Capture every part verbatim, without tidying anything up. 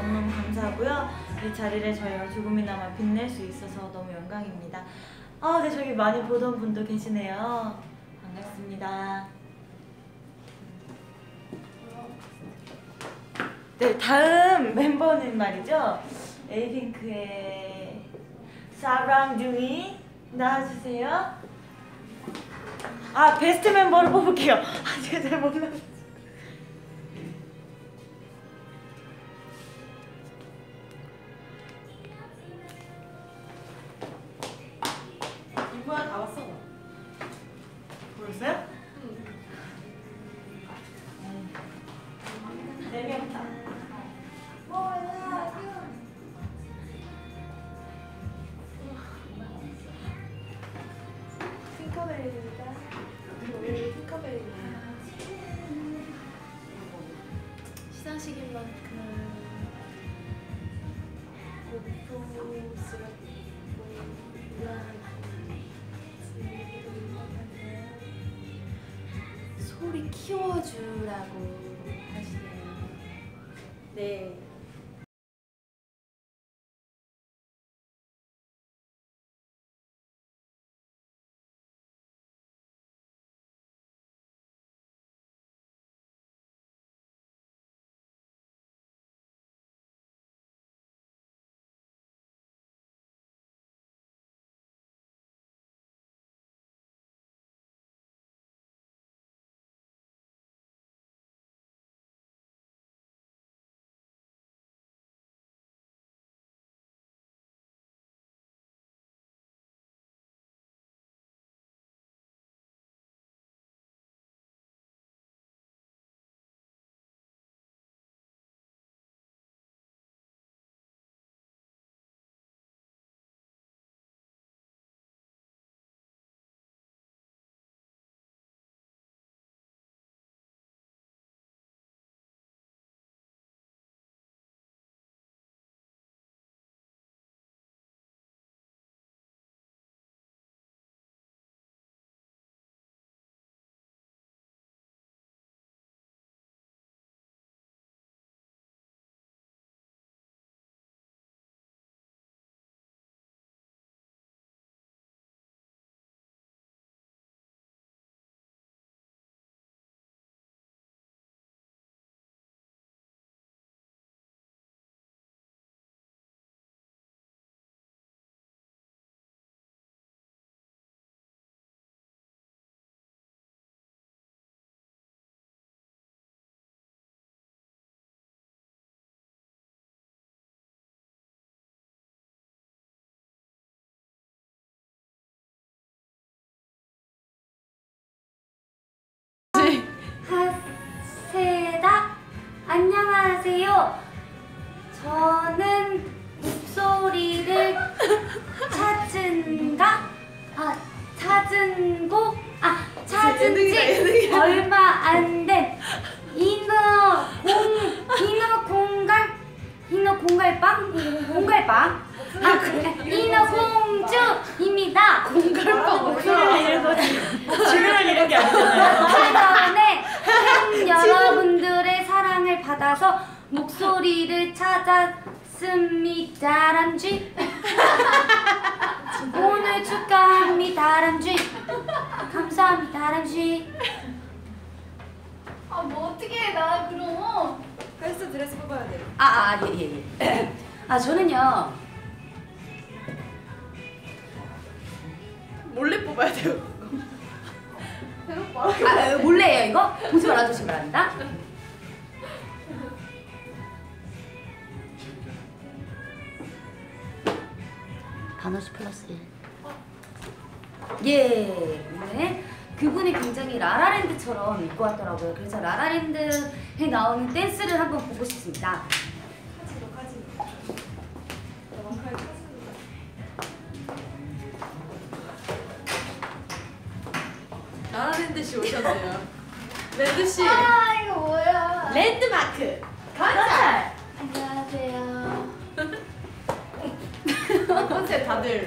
너무너무 감사하고요. 이 자리를 저희가 조금이나마 빛낼 수 있어서 너무 영광입니다. 아, 네, 저기 많이 보던 분도 계시네요. 반갑습니다. 네, 다음 멤버는 말이죠. 에이핑크의 사랑둥이 나와주세요. 아, 베스트 멤버를 뽑을게요. 아, 제가 잘 몰라요. 이거야 다 왔어. 보였어요? 응. 네 명 다. 핑커벨입니다. 오늘 핑커벨입니다. 시상식인 만큼 고통스럽고 미안한 소리 키워주라고 하시네요. 네. 하세다. 안녕하세요. 저는 목소리를 찾은가? 아, 찾은 곳? 아, 찾은 지 얼마 안 된 인어 공, 인어 공갈? 인어 공갈빵? 공갈빵? 아, 인어 공주입니다. 공갈빵 목소리를 잃은 거지. 주변을 잃은 게 아니잖아요. 그전에 팬 여러분들의 사랑을 받아서 목소리를 찾았습니다. 람쥐. 오늘 축하합니다. 람쥐. 감사합니다. 람쥐. 아, 뭐 어떻게 해, 나 그럼. 베스트 드레스 뽑아야 돼. 아, 아, 예, 예, 예. 아, 저는요. 몰래 뽑아야 돼요. 대놓고 아, 몰래예요, 이거? 보지 말아주시기 바랍니다. 반호시 플러스 일. 예, 네. 그분이 굉장히 라라랜드처럼 입고 왔더라고요. 그래서 라라랜드에 나오는 댄스를 한번 보고 싶습니다. 카지노, 카지노. 정확하게 카지노. 라라랜드 씨 오셨네요. 랜드 씨. 아, 이거 뭐야? 랜드마크. 건설. 안녕하세요. 컨셉 다들.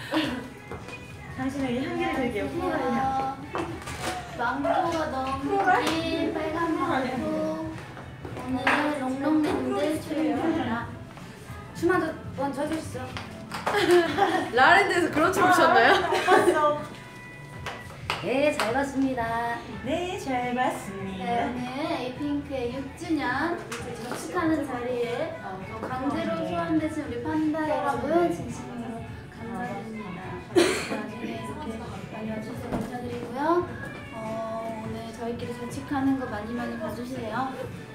당신에게 향기를 드릴게요. 플로랄 향. 망고가 너무 길, 빨간 망고. 오늘 롱롱랜드 춤입니다. 춤 한 번 춰주시죠. 라랜드에서 그런 춤을 췄나요? 봤어. 네, 잘 봤습니다. 네, 잘 봤습니다. 네, 오늘 에이핑크의 육 주년 축하하는 자리에 어, 강제로 소환되신 우리 판다 여러분 진심으로 감사드립니다. 나중에 이렇게 많이 와주셔서 감사드리고요. 어, 오늘 저희끼리 자축하는 거 많이 많이 봐주세요.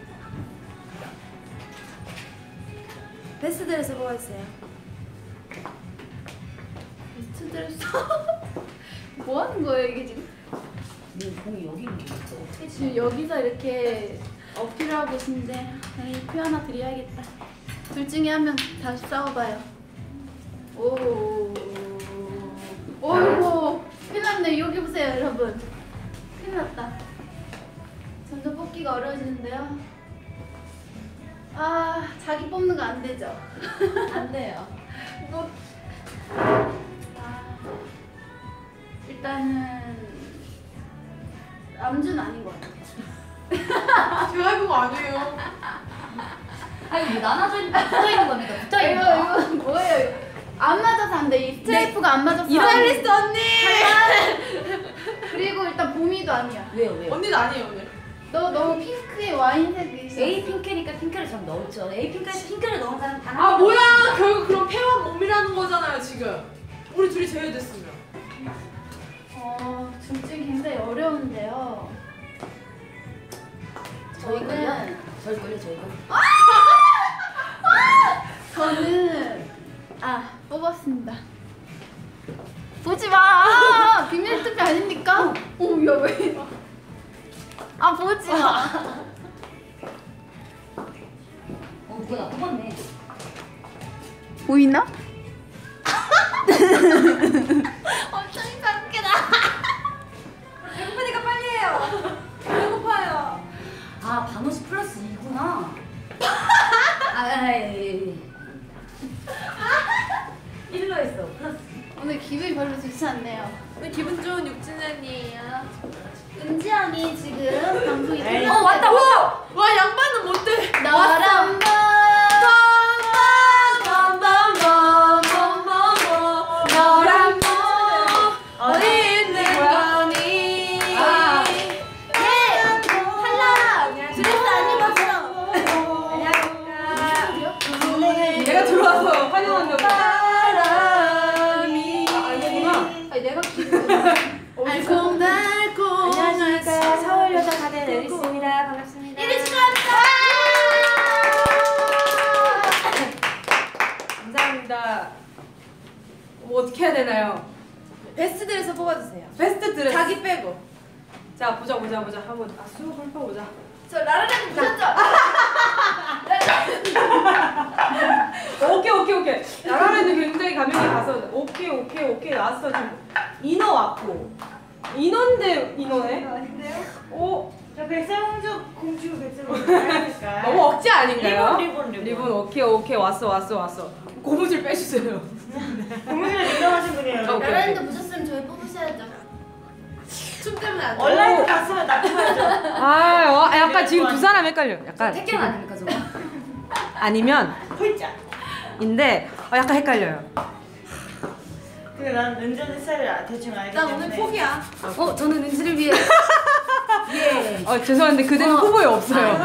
베스트 드레스 뽑아주세요. 베스트 드레스 뭐 하는 거예요 이게 지금? 네, 공이 여기 있는 거 어떻게 지금 여기서 이렇게 어필하고 계신데 에이, 표 하나 드려야겠다. 둘 중에 한 명 다시 싸워봐요. 오, 오이고 큰일 났네. 여기 보세요 여러분. 큰일 났다. 점점 뽑기가 어려워지는데요. 아, 자기 뽑는 거 안 되죠? 안 돼요. 뭐, 아, 일단은 남준 아닌 것 같아요. 제가 해본 거 아니에요. 아니 뭐 나눠져 있는 붙어 있는 겁니까? 붙어 있는 이거 거? 이거 뭐예요 이거? 안 맞아서 안 돼. 이 스트라이프가 안 맞아서. 이달리스 언니! 그리고 일단 봄이도 아니야. 왜요 왜요? 언니는 아니에요 오늘. 너 너무 핑크의 와인색이 있어. A 핑크니까 핑크를 좀 넣었죠. A 핑크에서 핑크를 넣은 사람 단 아 한 뭐야? 명도 없어요. 결국 그럼 패와 몸이라는 거잖아요 지금. 우리 둘이 제외됐으면. 어, 둘 중에 굉장히 어려운데요. 저희 걸요? 저는 저희 걸요 저희 거. 저는 아 뽑았습니다. 보지 마. 비밀 투표 아닙니까? 오야 왜? 아 보지 마. 어 누가 나 뽑았네. 보이나? 엄청 이상하게다. 배고프니까 빨리 해요. 배고파요. 아 반오시 플러스 이구나. 아 예, 예. 일로 했어 플러스. 오늘 기분이 별로 좋지 않네요. 오늘 기분 좋은 육진현이에요. 은지 언니 지금 방송이 에이. 끝났어요. 어 왔다 왔다. 와 양반은 못돼. 너랑 너랑 어, 어디 있는 거니? 아. 드레스 안 입었어. 내가 들어와서 환영한다고. 바람이. 아, 아니구나. 아니 내가 기분. 알콩달콩. 안녕하십니까. 서울 여자 가게 내리스입니다. 반갑습니다. 일일 축하합니다. 감사합니다. 뭐 어떻게 해야 되나요? 베스트 드레스 뽑아주세요. 베스트 드레스. 자기 빼고. 자 보자 보자 보자 한번 아 수업 한번 보자. 저 라라랜드 보셨죠? 오케이 오케이 오케이. 나라랜드 굉장히 감명이 가서 오케이 오케이 오케이 나왔어. 지금 인어 왔고 인어인데 인어네. 아닌데요? 오 저 백설공주 공주 백설공주 할까요? 너무 억지 아닌가요? 리본, 리본, 리본. 오케이 오케이 왔어 왔어 왔어. 고무줄 빼주세요. 공주는 유명하신 분이에요. 오케이. 라라랜드 보셨으면 저희 뽑으셔야죠. 춤 때문에 안 돼. 온라인 갔으면 납품하죠. 아 어, 약간 지금 두 사람 헷갈려. 약간 택견 아닙니까 저거? 아니면 홀짝. 인데 어, 약간 헷갈려요. 근데 난 은전의 스타일을 대충 알기 난 때문에. 오늘 포기야. 어 저는 은지를 위해. 예. 어 죄송한데 그대는 어. 후보에 없어요.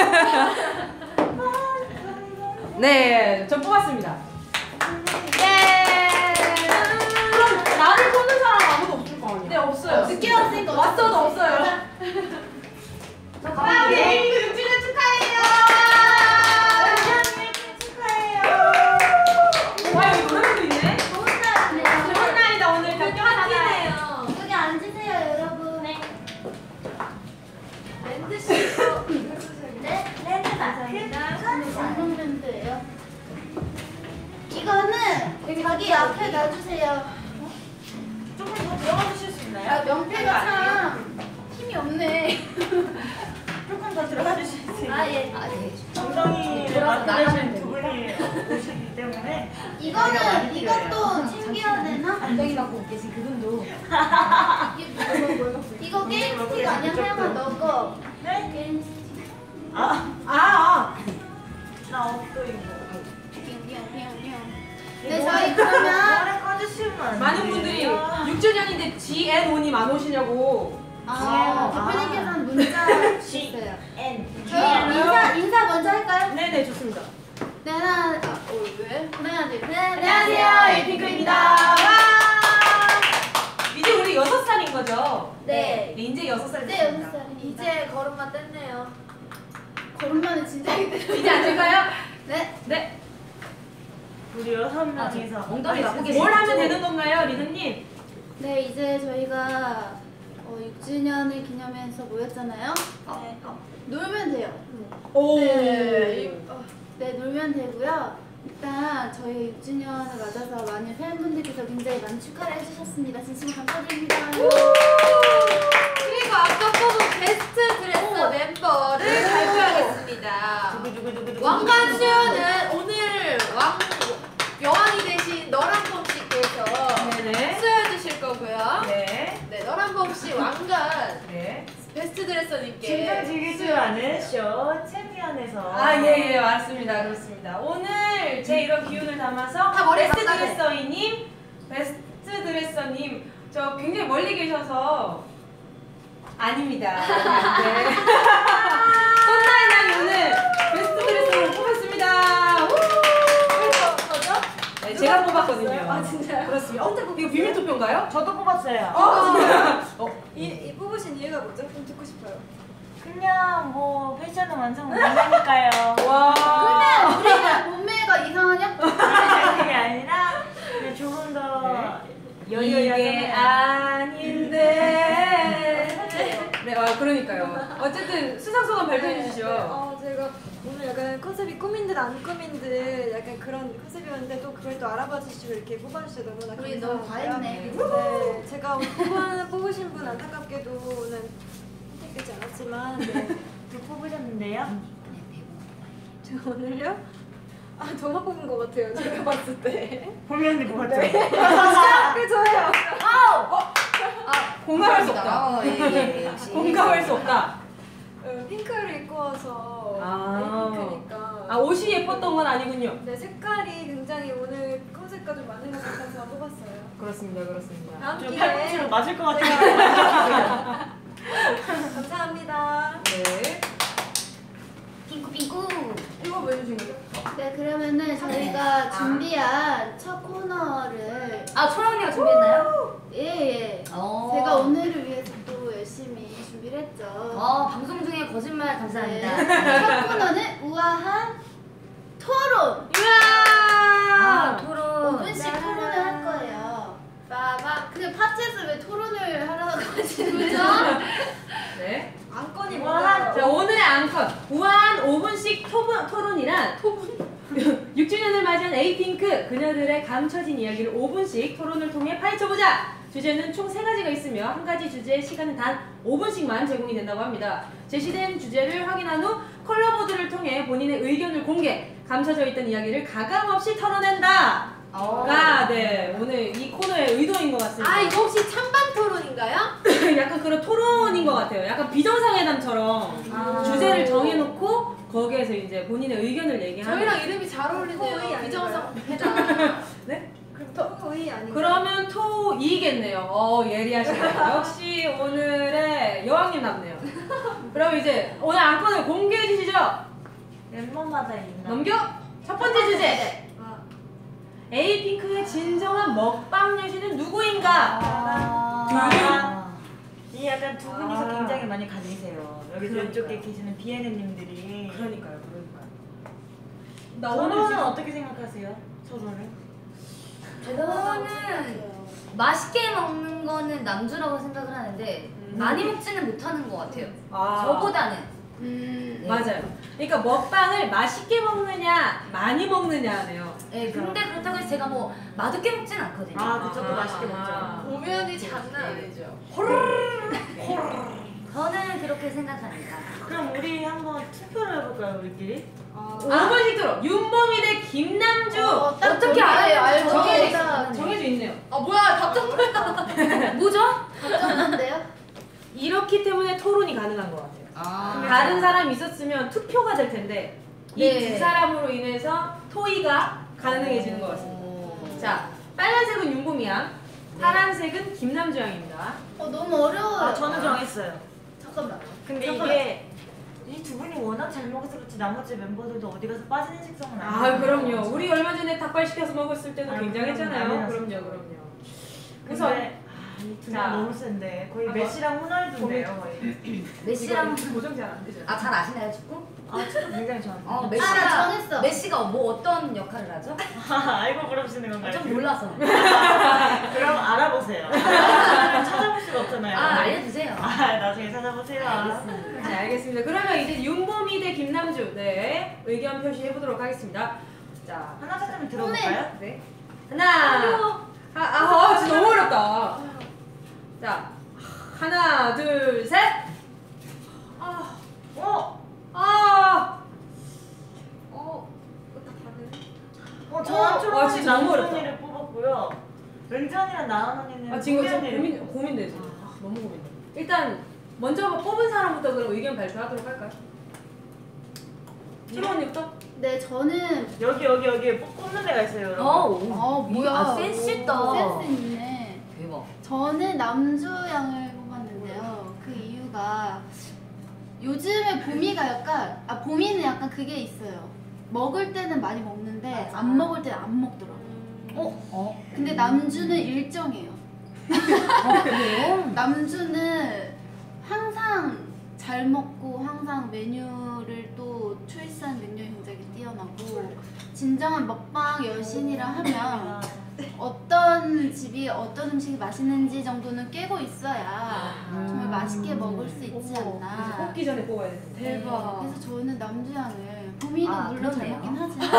네, 저 뽑았습니다. 예. 그럼 나를 뽑는 사람 아무도 없을 거 아니야? 네 없어요. 늦게 왔으니까 왔어도 없어요. 저 아, 가볼게요. 우리 육주년 축하해요. 은전님 축하해요. 와 여기 노래도 있네. 좋은 날이네요. 좋은 날이다 오늘 파티네요. 여기 앉으세요 여러분. 네. 랜드 씨. 네. 랜드 감사합니다. 감동 밴드예요. 이거는 자기 앞에 놔주세요. 조금 더 들어가 주실 수 있나요? 아 명패가 참 힘이 없네. 조금 더 들어가 주실 수 있나요? 아 예. 아 예. 정성이를 돌아서 맡고 나가면 계신 두 됩니다. 분이 오시기 때문에 이거는 이것도 챙겨야 되나? 안정이 갖고 계신 그분도. 이거 게임 스틱 아니야? 하얀 거 넣어. 네? 게임 스틱. 아, 아, 아 많은 분들이 육 주년인데 지앤오님 안 오시냐고. 아, 대표님께서는 문자 주셨어요. N. 저희 인사 인사 먼저 할까요? 네네 좋습니다. 네, 하나, 아, 어, 왜? 하나, 둘, 셋. 안녕하세요 에이핑크입니다. 와! 이제 우리 여섯 살인 거죠? 네. 이제 여섯 살 네, 됐습니다. 여섯 살입니다. 이제 걸음마 뗐네요. 걸음마는 진짜 힘들어요. 이제 앉을까요? 네. 네. 우리 여섯 명이서 엉덩이 나쁘게 뭘 하면 되는 건가요, 리느님? 네, 이제 저희가 어, 육 주년을 기념해서 모였잖아요. 네. 놀면 돼요. 오. 네. 네, 놀면 되고요. 일단 저희 육 주년을 맞아서 많은 팬분들께서 굉장히 많은 축하를 해주셨습니다. 진심으로 감사드립니다. 그리고 아까 뽑은 베스트 드레서 멤버를 발표하겠습니다. 두구두구두구두구. 왕관수연은 오늘 왕 여왕이 되신 너란범 씨께서 네네. 수여주실 거고요. 네. 네, 너란범 씨 왕관 네. 베스트 드레서님께 진정 즐길 줄 아는 쇼 챔피언에서. 아, 예, 예, 맞습니다. 그렇습니다. 오늘 제 이런 기운을 담아서 다 머리 베스트 바꿔야 돼. 드레서이님, 베스트 드레서님, 저 굉장히 멀리 계셔서 아닙니다. 네. 손나인 양이 오늘 베스트 드레서로 뽑았습니다. 우! 저죠? 네, 제가 뽑았거든요. 아, 진짜요? 그렇습니다. 어, 이거 비밀 투표인가요? 저도 뽑았어요. 어, 이, 이 뽑으신 이유가 뭐죠? 좀 듣고 싶어요. 그냥 뭐 패션은 완성 못 하니까요. 와. 그러면 우리는 몸매가 이상하냐? 그게 아니라 그냥 조금 더 이게 아닌데. 네, 아 그러니까요. 어쨌든 수상 소감 발표해 주시죠. 어, 제가 오늘 약간 컨셉이 꾸민 듯 안 꾸민 듯 약간 그런 컨셉이었는데 또 그걸 또 알아봐 주시고 이렇게 뽑아주셔서 너무나 우리 감사하고요. 너무 과했네. 네, 제가 뽑아, 뽑으신 분 안타깝게도는 선택되지 않았지만 네. 또 뽑으셨는데요. 제가 오늘요? 아, 저만 뽑은 것 같아요. 제가 봤을 때. 보면이 뽑았죠. 그 저예요. 공감할 수 없다. 어, 예, 예, 역시. 공감할 수 없다. 어, 핑크를 입고 와서 아. 핑크니까. 아 옷이 예뻤던 건 아니군요. 네, 색깔이 굉장히 오늘 컨셉과 좀 맞는 것 같아서 뽑았어요. 그렇습니다, 그렇습니다. 다음 좀 기회에 팔꿈치로 맞을 것 같아요. 감사합니다. 네. 핑크 핑크. 이거 왜 주신 거죠? 네, 그러면은 저희가 준비한 첫 코너를 아 초라 언니가 준비했나요? 예, 예. 어. 제가 오늘을 위해서 또 열심히 준비를 했죠. 어 방송 중에 거짓말 네. 감사합니다. 첫 코너는 우아한 토론. 아 토론. 오 분씩 토론을 할 거예요. 빠밤. 근데 파티에서 왜 토론을 하라고 하시는 거죠? 네. 안건이 우아한 뭐예요? 자 오늘의 앙컷 우아한 오 분씩 토론, 토론이란 육 주년을 맞이한 에이핑크 그녀들의 감춰진 이야기를 오 분씩 토론을 통해 파헤쳐보자. 주제는 총 세 가지가 있으며 한 가지 주제의 시간은 단 오 분씩만 제공이 된다고 합니다. 제시된 주제를 확인한 후 컬러보드를 통해 본인의 의견을 공개, 감춰져 있던 이야기를 가감없이 털어낸다. 어. 가, 네, 오늘 이 코너의 의도인 것 같습니다. 아, 이거 혹시 찬반 토론인가요? 약간 그런 토론인 것 같아요. 약간 비정상회담처럼 아. 주제를 정해놓고 거기에서 이제 본인의 의견을 얘기하는. 저희랑 이름이 잘 토의 어울리네요. 아닌가요? 비정상 회담. 네? 그럼 토의 아닌가요? 그러면 토이겠네요. 어, 예리하시네요. 역시 오늘의 여왕님 남네요. 그럼 이제 오늘 안건을 공개해 주시죠. 멤버마다 있나? 넘겨. 첫 번째 주제. 아, 에이핑크의 진정한 먹방 여신은 누구인가? 아, 이 약간 두 분이서 아. 굉장히 많이 갈리세요. 여기 그러니까요. 이쪽에 계시는 비에네님들이. 그러니까요, 그러니까요. 나 저는 오늘 지금 어떻게 생각하세요? 서로를? 저는 맛있게 먹는 거는 남주라고 생각을 하는데 음. 많이 먹지는 못하는 것 같아요. 아. 저보다는. 음, 네. 맞아요. 그러니까 먹방을 맛있게 먹느냐, 많이 먹느냐네요. 네, 근데 그렇다고 해서 제가 뭐 맛없게 먹진 않거든요. 아, 그쵸. 또 맛있게 아. 먹죠. 오면이 장난 아니죠. 저는 그렇게 생각합니다. 그럼 우리 한번 투표를 해볼까요, 우리끼리? 아, 오 번씩 들어. 윤범이 대 김남주. 어, 딱 어떻게 저기 알아요? 알죠? 저기 정해져, 있어. 정해져 있네요. 아, 뭐야, 답장 뭐야? 뭐죠? 답정한데요? 이렇기 때문에 토론이 가능한 것 같아요. 아. 다른 사람이 있었으면 투표가 될 텐데 이 두 네. 사람으로 인해서 토의가 가능해지는 것 같습니다. 자, 빨간색은 윤범이 양, 파란색은 김남주 양입니다. 어 너무 어려워요. 아 저는 정했어요. 잠깐만. 근데 잠깐만. 이게 이 두 분이 워낙 잘 먹어서 그렇지 나머지 멤버들도 어디 가서 빠지는 식성은 아니에요. 아 그럼요. 우리 얼마 전에 닭발 시켜서 먹었을 때도 아, 굉장했잖아요. 그럼요. 그럼요, 그럼요. 그래서 근데 이두 자. 명 너무 센데 거의 아, 메시랑 호날두인데요 거의. 메시랑 이거 고정 잘 안 되죠. 아 잘 아시나요 축구? 아 축구 굉장히 좋아합니다. 어 아, 메시가 나 정했어. 메시가 뭐 어떤 역할을 하죠? 아, 알고 물어보시는 건가요? 좀 몰라서. 그럼 알아보세요. 찾아볼 수가 없잖아요. 아 알려주세요. 아, 나중에 찾아보세요. 알겠습니다. 네, 알겠습니다. 그러면 이제 윤범이 대 김남주 네 의견 표시해 보도록 하겠습니다. 자, 하나 찾으면 들어볼까요? 네. 하나. 아, 아, 아, 진짜 너무 어렵다. 자, 하나, 둘, 셋. 아, 어? 아, 어 어떡하네. 어, 어, 저랑 초롱이 와, 진짜 너무 어렵다. 남준이를 뽑았고요. ren전이랑 나은 언니는 아 지금 좀 호연이를 고민 고민돼 지금. 아, 너무 고민돼. 일단 먼저 뽑은 사람부터 그럼 의견 발표하도록 할까요? 초롱 언니부터? 네 저는 여기 여기 여기 뽑- 뽑는 데가 있어요, 여러분. 어, 아 뭐야. 아, 센스 있다. 오, 센스 있네. 대박. 저는 남주양을 뽑았는데요. 그 이유가 요즘에 봄이가 약간 아 봄이는 약간 그게 있어요. 먹을 때는 많이 먹는데 안 먹을 때는 안 먹더라고요. 어? 어? 근데 남주는 일정해요. 어 그래요? 남주는 항상 잘 먹고 항상 메뉴를 또 초이스한 메뉴에 굉장히 뛰어나고 진정한 먹방 여신이라 하면 어떤 집이 어떤 음식이 맛있는지 정도는 깨고 있어야 정말 맛있게 먹을 수 있지 그래서 않나. 뽑기 전에 뽑아야 돼. 네, 대박. 그래서 저는 남주양을 봄이는 아, 물론 잘 그러네요. 먹긴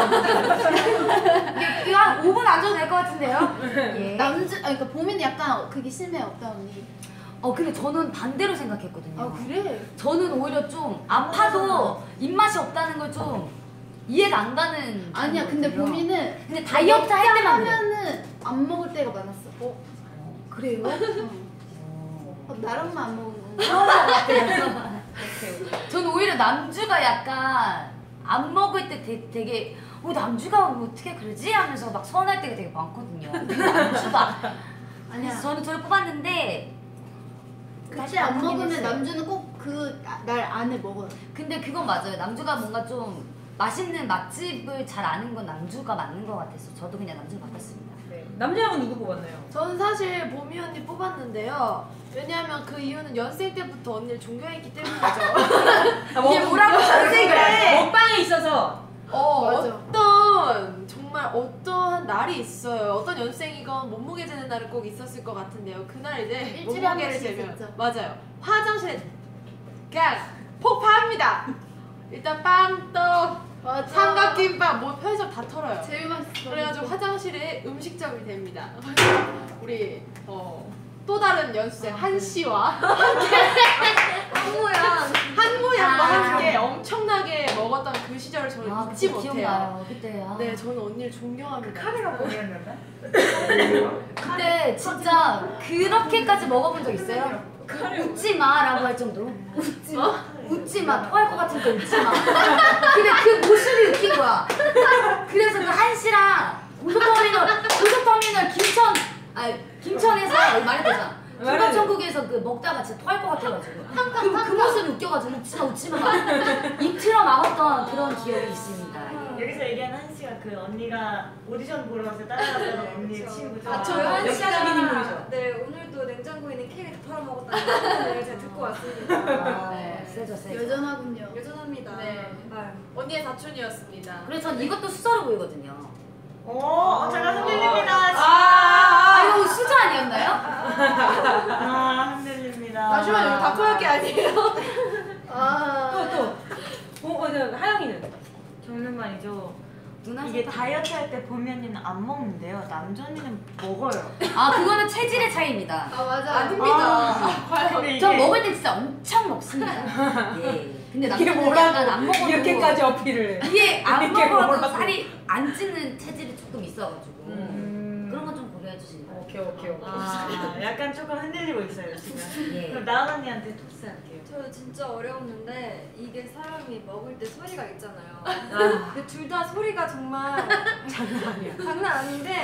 하지만 이거 한 오 분 안 줘도 될 것 같은데요? 예. 남주 아 그러니까 봄이는 약간 그게 심해 없다 언니. 어 근데 저는 반대로 생각했거든요. 아 그래? 저는 오히려 좀 아파도 입맛이 없다는 걸 좀 이해가 안 가는. 아니야 근데 편이거든요. 봄이는 근데 다이어트 할 때만 그래. 하면은 안 먹을 때가 많았어. 어? 그래요? 어, 나랑만 안 먹은 건가? 저는 오히려 남주가 약간 안 먹을 때 되, 되게 어 남주가 뭐 어떻게 그러지? 하면서 막 서운할 때가 되게 많거든요. 근데 남주가 아니야. 그래서 저는 저를 뽑았는데 그때 안 바꾸긴 먹으면 했어요. 남주는 꼭 그 날 안에 먹어요. 근데 그건 맞아요. 남주가 뭔가 좀 맛있는 맛집을 잘 아는 건 남주가 맞는 것 같아서 저도 그냥 남주를 바꿨습니다. 네. 남자형은 누구 뽑았나요? 저는 사실 봄이 언니 뽑았는데요. 왜냐하면 그 이유는 연생 때부터 언니를 존경했기 때문이죠. 아, 이게 뭐라고 선생님이 먹방에 있어서 어, 맞아. 어떤 정말 어떠한 날이 있어요. 어떤 연생이건 몸무게 재는 날은 꼭 있었을 것 같은데요. 그날 이제 일주일에 한 몸무게를 번씩 재면 있었죠. 맞아요. 화장실에 그냥 폭파합니다. 일단 빵, 떡, 맞아. 삼각김밥 뭐 편의점 다 털어요. 제일 맛있어. 그래가지고 화장실에 음식점이 됩니다. 우리 어, 또 다른 연습생 한 씨와 한모양 한모양과 아. 함께 엄청나게 먹었던 그 시절을 저는 아, 잊지 그때 못해요. 기억나요. 그때 아. 네, 저는 언니를 존경합니다. 카메라 보이었는데? 근데 진짜 그렇게까지 먹어본 적 있어요? 웃지 마라고 할 정도로 웃지 마, 웃지 마, 토할 것 같으니까 웃지 마. 근데 그 모습이 웃긴 거야. 그래서 그 한시랑 고속터미널, 고속터미널 김천, 아 김천에서 말했잖아. 김밥천국에서 그 먹다가 진짜 토할 것 같아가지고 그, 그 모습이 웃겨가지고 웃지 마, 웃지 마. 입틀어 막았던 그런 기억이 있습니다. 여기서 얘기하는 한씨가 그 언니가 오디션 보러 갔을 때 따라갔던 언니 친구죠. 아, 저요? 한 역사적인 씨가- 인물이죠. 네, 오늘도 냉장고에 있는 케이크 털어먹었다는 소문을 제가 듣고 왔습니다. 아, 네. 세죠, 세죠. 여전하군요. 여전합니다. 네. 아유, 언니의 사촌이었습니다. 그래서 전 이것도 수저로 보이거든요. 어, 제가 흔들립니다. 아, 아 이거 수저 아니었나요? 아, 흔들립니다. 잠시만요, 이거 다코야끼 아니에요? 아. 또 또. 어, 어, 네, 하영이는 저는 말이죠. 누나 이게 생각- 다이어트 할 때 보미 언니는 안 먹는데요. 남주 언니는 먹어요. 아 그거는 체질의 차이입니다. 아 맞아. 아닙니다. 아, 근데 이게 전 먹을 때 진짜 엄청 먹습니다. 예. 근데 이게 남자는 뭐라고 약간 안 먹어도 이렇게까지 어필을 해. 이게 안 이게 먹어도 뭐라고. 살이 안 찌는 체질이 조금 있어가지고 음. 그런 건 좀 고려해 주시면. 오케이 오케이 오케이. 아, 약간 조금 흔들리고 있어요 지금. 예. 그럼 나은 언니한테 토스할게요. 저 진짜 어려웠는데 이게 사람이 먹을 때 소리가 있잖아요. 아, 근데 둘 다 소리가 정말 장난 아니야. 장난 아닌데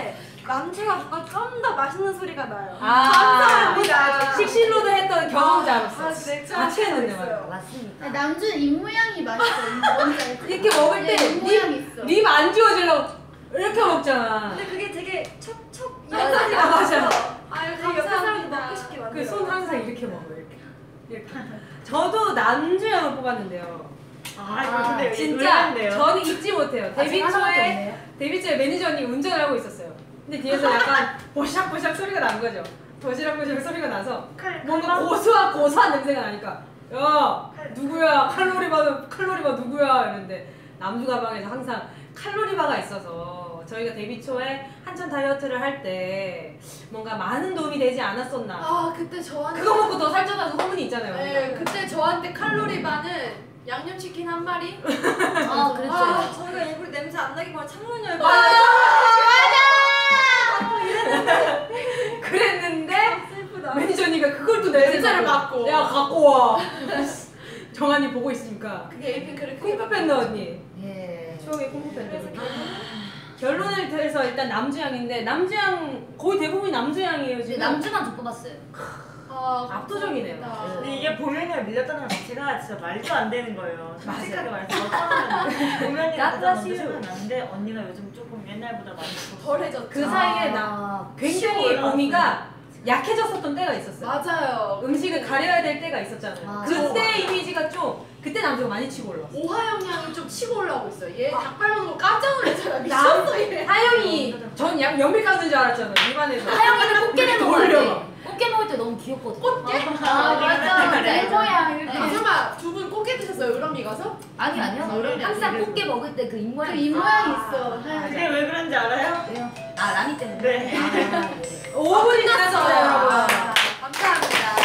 남주가 뭔가 좀 더 맛있는 소리가 나요. 아, 감사합니다. 식신로도 했던 경험자로서 아, 진짜 같이 했는데 있어요. 말이야. 맞습니다. 남주는 입모양이 맛있어. 뭔지 알지? 이렇게 먹을 때 네, 입모양이 있어. 립 안 지워지려고 이렇게 먹잖아. 근데 그게 되게 척척 아, 맞아. 아유 감사합니다. 먹고 싶게 만들어. 그 손 항상 이렇게 먹어 이렇게. 이렇게. 저도 남주형을 뽑았는데요. 아, 이거 근데 진짜 의외인데요. 저는 잊지 못해요. 데뷔 아직 하나밖에 초에 없네요. 데뷔 초에 매니저님이 운전을 하고 있었어요. 근데 뒤에서 약간 보샥보샥 소리가 난 거죠. 보시락보시락 소리가 나서 뭔가 고소한 고소한 냄새가 나니까 야 누구야 칼로리 바 칼로리 바 누구야 이랬는데 남주 가방에서 항상 칼로리 바가 있어서 저희가 데뷔 초에 한참 다이어트를 할 때 뭔가 많은 도움이 되지 않았었나. 아 그때 저한테 그거 먹고 더 살쪄다는 소문이 있잖아요. 네, 그때 저한테 칼로리 바는 양념치킨 한 마리. 아 그랬죠. 아, 저희가 일부러 냄새 안 나게 막 창문 열고. 그랬는데 슬프다. 매니저니가 그걸 또 냄새를 맡고. 야 갖고 와. 정한이 보고 있으니까. 그게 에이핑크를 크게 콩쿠 팬더 언니. 예. 추억의 콩쿠 팬더 언니. 결론을 들어서 일단 남주향인데 남주향 거의 대부분이 남주향이에요 근데 지금. 남주만 더 뽑았어요. 아, 압도적이네요. 감사합니다. 근데 이게 보면을 밀렸다는 것 자체가 진짜 말도 안 되는 거예요. 솔직하게 말해서 처음에는 보면이가 가장 먼저 생각나는데 언니가 요즘 조금 옛날보다 많이 덜해졌죠. 그 사이에 나 아, 굉장히 몸이가 약해졌었던 때가 있었어요. 맞아요. 음식을 가려야 될 때가 있었잖아요. 아. 그때 이미지가 좀 그때 남주가 많이 치고 올라왔어. 오하영 양이 좀 치고 올라오고 있어요. 얘 닭발 먹는 거 깜짝 놀랐잖아. 미쳤어 얘. 하영이 전 양 연필 깎는 줄 알았잖아요. 입안에서. 하영이는 꽃게를 먹을 돌려. 때 꽃게 먹을 때 너무 귀엽거든. 꽃게? 아 맞아. 진짜 입모양 이렇게. 아, 설마 두 분 꽃게 드셨어요? 의람이 가서? 아니 아니요. 어른이 항상 아니고. 꽃게 먹을 때 그 그 입모양. 입모양이 있어. 그게 왜 그런지 알아요? 왜요? 아 라미 때문에. 네. 아, 네. 오 분이 지났어요, 여러분. 아, 감사합니다.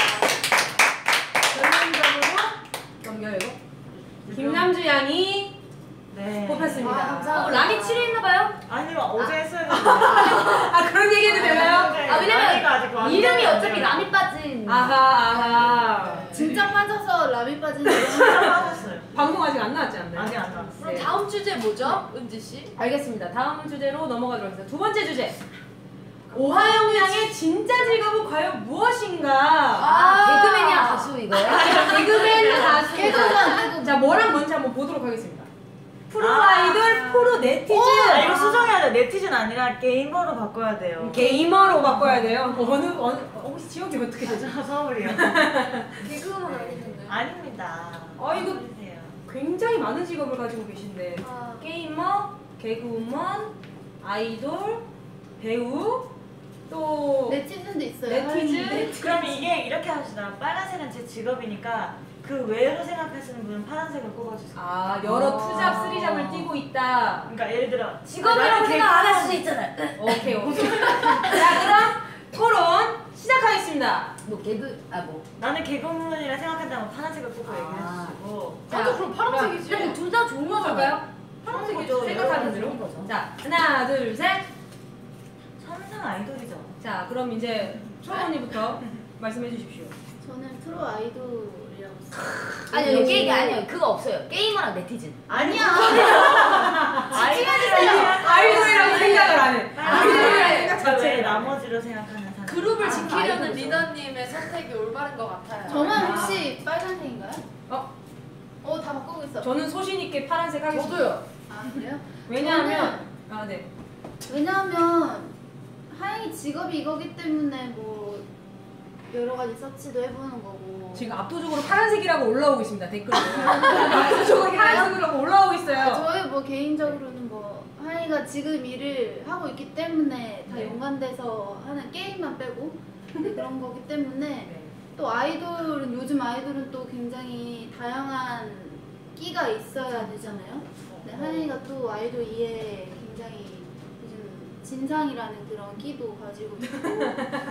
결론적으로 넘겨요 이거. 김남주 양이 네. 뽑혔습니다. 아, 감사합니다. 어, 라미 칠 위 했나봐요? 아니요 어제 했어요. 아 그런 얘기해도 되나요? 아 왜냐면 이름이 어차피 라미 빠진. 아하 아하. 진짜 빠져서 라미 빠지는 진짜 빠졌어요. 방송 아직 안 나왔지 않나요? 아직 안 나왔어요. 그럼 다음 주제 뭐죠? 은지 씨? 알겠습니다. 다음 주제로 넘어가도록 하겠습니다. 두 번째 주제. 오하영 양의 진짜 직업은 과연 무엇인가? 아, 개그맨이랑 가수 이거요? 개그맨 가수. 개그맨. 자, 뭐랑 뭔지 한번 보도록 하겠습니다. 프로 아. 아이돌, 프로 네티즌. 아 이거 수정해야 돼. 네티즌 아니라 게이머로 바꿔야 돼요. 게이머로 바꿔야 돼요. 어느 어느 혹시 지역이 어떻게 되죠? 저 서울이요. 개그우먼 아니셨나요? 아닙니다. 어, 이거- 모르세요. 굉장히 많은 직업을 가지고 계신데 아, 게이머, 개그우먼, 아이돌, 배우, 또 네티즌도 있어요. 네티즌. 그럼 이게 이렇게 합시다. 빨간색은 제 직업이니까 그 외로 생각하시는 분은 파란색을 꼽아주세요. 아 여러 투잡, 쓰리잡을 띄고 있다. 그러니까 예를 들어 직업이라고 나는 생각 안 할 개그우먼- 수도 있잖아요. 오케이 오케이. 자 그럼 토론 시작하겠습니다. 뭐 개그 아 뭐. 나는 개그우먼이라 생각한다면 파란색을 꼽고 아. 얘기해 주시고 나도 그럼 파란색이지. 근데 둘 다 좋은 거잖아요. 파란색이죠. 여러 생각하는 가지 대로. 좋은 거죠. 자 하나 둘 셋. 천상 아이돌이죠. 자 그럼 이제 초아 언니부터 말씀해 주십시오. 저는 프로 아이돌이라고 써요. 아니요 여기 얘기 아니에요. 그거 없어요. 게이머랑 네티즌. 아니야. 집중해주세요. 아이돌이라고 생각을 안 해. 아이돌이라고 생각 생각 왜 자체를 안 해. 나머지로 생각하는 사람. 그룹을 아, 지키려는 아이돌이죠. 리더님의 선택이 올바른 것 같아요. 저만 혹시 빨간색인가요? 어? 어, 다 바꾸고 있어. 저는 소신 있게 파란색 하겠습니다. 저도요. 아, 그래요? 왜냐하면 아 네. 왜냐하면 하영이 직업이 이거기 때문에 뭐 여러 가지 서치도 해보는 거고. 지금 압도적으로 파란색이라고 올라오고 있습니다 댓글로. 압도적으로 파란색이라고 올라오고 아, 있어요. 저희 뭐 개인적으로는 뭐 하영이가 지금 일을 하고 있기 때문에 다 네. 연관돼서 하는 게임만 빼고 네, 그런 거기 때문에 네. 또 아이돌은 요즘 아이돌은 또 굉장히 다양한 끼가 있어야 되잖아요. 근데 하영이가 또 아이돌 이에 굉장히 요즘 진상이라는 그런 끼도 가지고 있고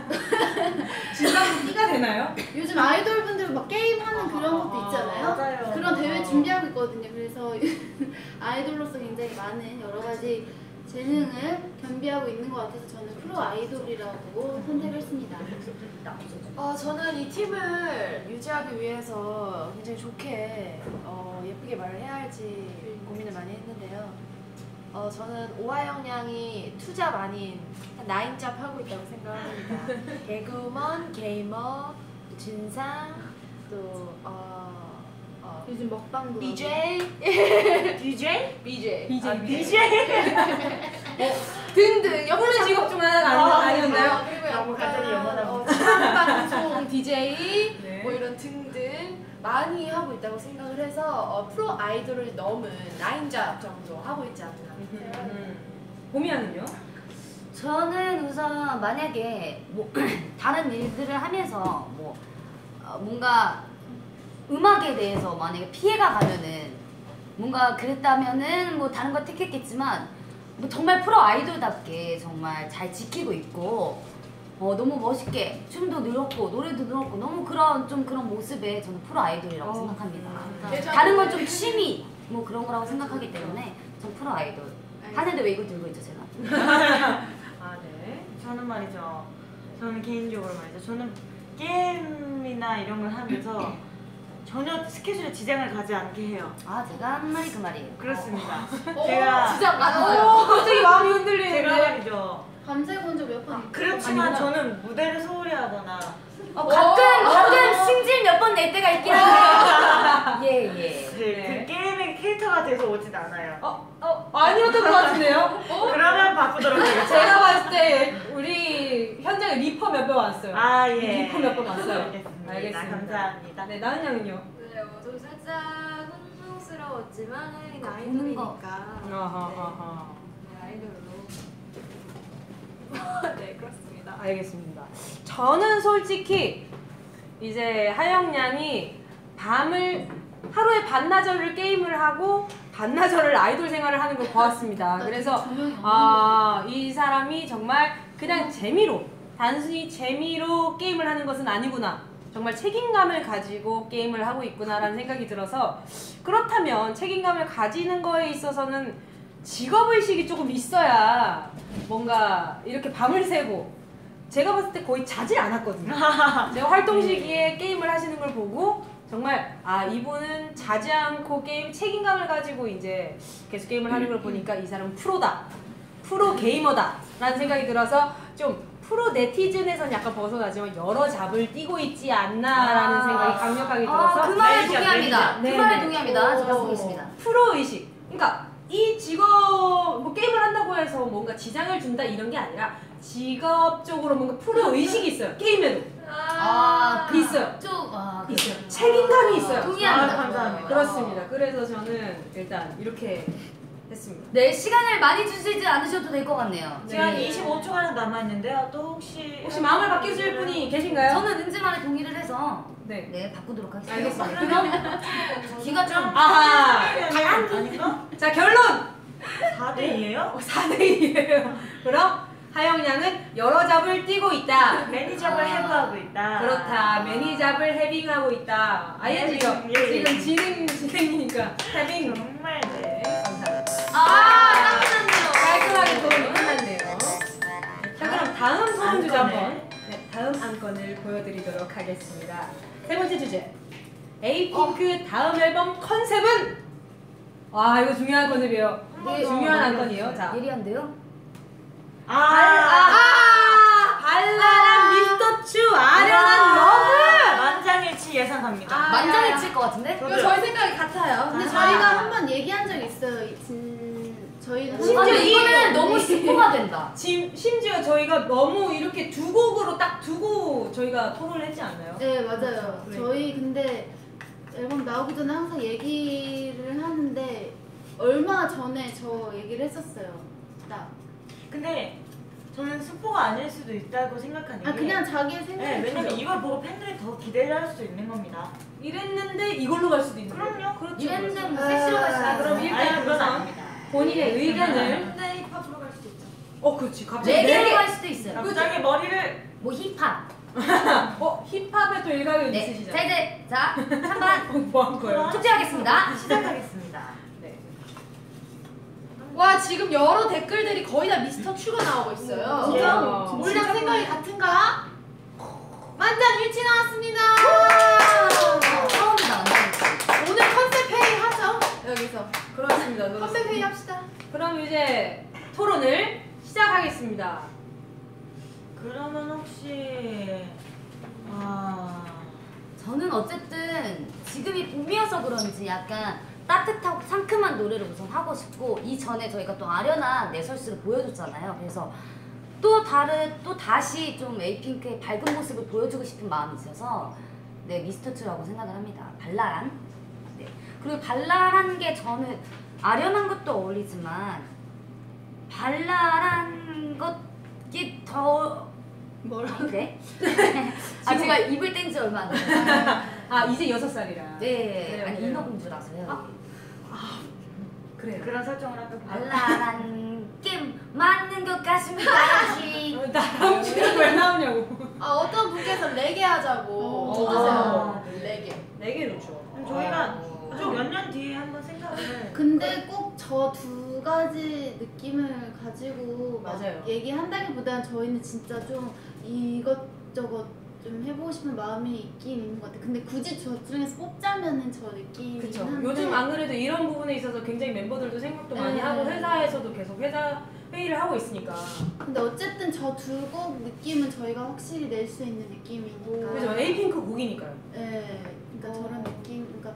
진짜 끼가 되나요? 요즘 아이돌 분들 막 게임하는 그런 것도 있잖아요. 맞아요. 그런 대회 준비하고 있거든요. 그래서 아이돌로서 굉장히 많은 여러 가지 재능을 겸비하고 있는 것 같아서 저는 프로 아이돌이라고 선택했습니다. 어, 저는 이 팀을 유지하기 위해서 굉장히 좋게 어, 예쁘게 말을 해야 할지 고민을 많이 했는데요. 어, 저는 오하영 양이 투잡 아닌 한 나인잡 하고 있다고 생각합니다. 개그우먼, 게이머, 진상, 또 어, 어, 요즘 먹방도 비제이, 디제이? 비제이, 비제이. 아, 디제이? 등등 꿈의 직업 중 하나가 아, 아니, 아니었나요? 어, 그리고 너무 가족이 약간 영원합니다. 어, 지방방송 디제이 네. 뭐 이런 등등 많이 하고 있다고 생각을 해서 어, 프로 아이돌을 넘은 나인잡 정도 하고 있지 않나. 음. 봄이야는요? 저는 우선 만약에 뭐 다른 일들을 하면서 뭐 어, 뭔가 음악에 대해서 만약에 피해가 가면은 뭔가 그랬다면은 뭐 다른 걸 택했겠지만 뭐 정말 프로 아이돌답게 정말 잘 지키고 있고 어 너무 멋있게 춤도 늘었고 노래도 늘었고 너무 그런 좀 그런 모습에 저는 프로 아이돌이라고 어, 생각합니다. 대전- 다른 건 좀 취미 뭐 그런 거라고 생각하기 때문에 전 프로 아이돌 하는데 왜 이거 들고 있죠 제가? 아, 네. 저는 말이죠. 저는 개인적으로 말이죠. 저는 게임이나 이런 걸 하면서 전혀 스케줄에 지장을 가지 않게 해요. 아 제가 한 말이 그 말이에요. 그렇습니다. 어, 제가 진짜 많아요. 오, 갑자기 마음이 흔들리는데. 제가 말이죠. 밤새 본 적 몇 번 있고 그렇지만 저는 무대를 소홀히 하거나 어, 가끔 가끔 승질 몇 번 낼 때가 있긴 한데 예예. 그, 네. 그 게임의 캐릭터가 돼서 오진 않아요. 어, 어, 아니었던 것 같은데요? 그러면 바꾸도록 하겠습니다. 제가 봤을 때 우리 현장에 리퍼 몇 번 왔어요. 아 예. 리퍼 몇 번 왔어요. 알겠습니다. 알겠습니다. 감사합니다. 네, 나은 양은요? 네, 어, 좀 살짝 혼동스러웠지만 하영이는 아, 보는 거. 아이돌이니까 아하하하. 네, 아이돌로 네 그렇습니다. 알겠습니다. 저는 솔직히 이제 하영 양이 밤을 하루에 반나절을 게임을 하고 반나절을 아이돌 생활을 하는 걸 보았습니다. 그래서 아, 이 사람이 정말 그냥 재미로 단순히 재미로 게임을 하는 것은 아니구나. 정말 책임감을 가지고 게임을 하고 있구나라는 생각이 들어서 그렇다면 책임감을 가지는 거에 있어서는 직업의식이 조금 있어야 뭔가 이렇게 밤을 새고 제가 봤을 때 거의 자질 않았거든요. 제가 활동 시기에 게임을 하시는 걸 보고 정말 아 이분은 자지 않고 게임 책임감을 가지고 이제 계속 게임을 하는 걸 보니까 이 사람은 프로다. 프로 게이머다 라는 생각이 들어서 좀 프로 네티즌에선 약간 벗어나지만 여러 잡을 띄고 있지 않나라는 아. 생각이 강력하게 들어서 아, 그 말에 매니저, 동의합니다. 매니저. 그 말에 네, 동의합니다. 제가 오. 보겠습니다. 프로 의식. 그러니까 이 직업 뭐 게임을 한다고 해서 뭔가 지장을 준다 이런 게 아니라 직업적으로 뭔가 프로 의식이 있어요. 게임에도 아, 그 있어요. 쪽, 아, 그 있어요. 책임감이 있어요. 동의합니다. 아, 감사합니다. 그렇습니다. 그래서 저는 일단 이렇게 했습니다. 네, 시간을 많이 주시지 않으셔도 될 것 같네요. 시간 네. 이십오 초가 남아있는데요. 또 혹시 혹시 마음을 바뀌실 분이 계신가요? 저는 은지 말에 동의를 해서 네. 네, 바꾸도록 하겠습니다. 알겠습니다. 그럼 귀가 좀 아하. 아닌가? 자 결론 사 대 이예요? 사 대 이예요. 그럼 하영 양은 여러 잡을 띄고 있다. 매니저를 아. 해부하고 있다. 그렇다. 매니잡을 해빙하고 있다. 아이엔지요. 예, 예. 지금 진행 진행이니까 해빙. 정말 네. 감사합니다. 아, 깜짝이야. 깔끔하게 토론이 끝났네요. 자 그럼 다음 토론 주제 안건을. 한번. 네, 다음 안건을 보여드리도록 하겠습니다. 세 번째 주제. 에이핑크 다음 앨범 컨셉은? 와 이거 중요한 컨셉이에요. 네, 중요한 어, 안건이에요. 자. 예리한데요? 아, 아, 발랄한 미스터 츄 아련한 러브. 만장일치 예상합니다. 아, 만장일치일 것 같은데? 이거 저희 생각이 같아요. 근데 아. 저희가 한 번 얘기한 적 있어요. 진... 저희는 한 심지어 번- 아니, 이거는 너무 스포가 된다. 심, 심지어 저희가 너무 이렇게 두 곡으로 딱 두고 저희가 토론을 했지 않나요? 네 맞아요. 그렇죠. 네. 저희 근데 앨범 나오기 전에 항상 얘기를 하는데 얼마 전에 저 얘기를 했었어요. 딱. 근데 저는 스포가 아닐 수도 있다고 생각하는 게 아 그냥 자기의 생각이 네, 왜냐면 이걸 보고 팬들이 더 기대를 할 수도 있는 겁니다. 이랬는데 이걸로 갈 수도 있는 거예요. 그럼요. 그렇죠. 이랬는데 그렇죠. 뭐 섹시로 갈 수도 아, 있어요. 그럼 아니, 일단 그건 우선 아닙니다. 본인의 의견을 네, 힙합으로 갈 수도 있죠. 어 그렇지 갑자기 네 레게로 개. 갈 수도 있어요. 갑자기 머리를 뭐 힙합. 어 힙합에 또 일각을 네. 있으시죠? 자 이제 자 찬반 뭐 한 거예요? 투표하겠습니다. 시작하겠습니다. 네. 와 지금 여러 댓글들이 거의 다 미스터 츄가 나오고 있어요. 진짜? 우리랑 생각이 같은가? 만장일치 나왔습니다. 처음이다. 완전. 오늘 컨셉 회의 하죠. 여기서 그렇습니다. 컨셉 회의 합시다. 그럼 이제 토론을 시작하겠습니다. 그러면 혹시 아 저는 어쨌든 지금이 봄이어서 그런지 약간 따뜻하고 상큼한 노래를 우선 하고 싶고, 이전에 저희가 또 아련한 내설스를 보여줬잖아요. 그래서 또 다른 또 다시 좀 에이핑크의 밝은 모습을 보여주고 싶은 마음이 있어서 네, 미스터투라고 생각을 합니다. 발랄한. 네. 그리고 발랄한 게 저는 아련한 것도 어울리지만 발랄한 것이 더 뭐라 그래? 아 제가 입을 뗀 지 얼마 안 됐어요. 아 이제 여섯 살이라. 네, 그래요, 아니 그래요. 인어공주라서요. 아, 그래요. 그런 설정을 할까 봐요. 발랄한 게 맞는 것 같습니다지. 어, 나랑 주제가 왜 나오냐고. 아 어떤 분께서 레게 하자고 어. 어떠세요? 네. 레게. 네 개 놓죠. 그럼 저희가 좀 몇 년 뒤에 한번 생각을. 근데 꼭 저 두 가지 느낌을 가지고 막 맞아요. 얘기한다기보다는 저희는 진짜 좀 이것저것 좀 해보고 싶은 마음이 있긴 있는 것 같아요. 근데 굳이 저 중에서 뽑자면은 저 느낌이긴 그쵸. 한데 요즘 안 그래도 이런 부분에 있어서 굉장히 멤버들도 생각도 많이 네. 하고 회사에서도 계속 회사 회의를 하고 있으니까. 근데 어쨌든 저 두 곡 느낌은 저희가 확실히 낼 수 있는 느낌이니까. 그죠. 에이핑크 곡이니까요. 네, 그러니까 어. 저런 느낌, 그러니까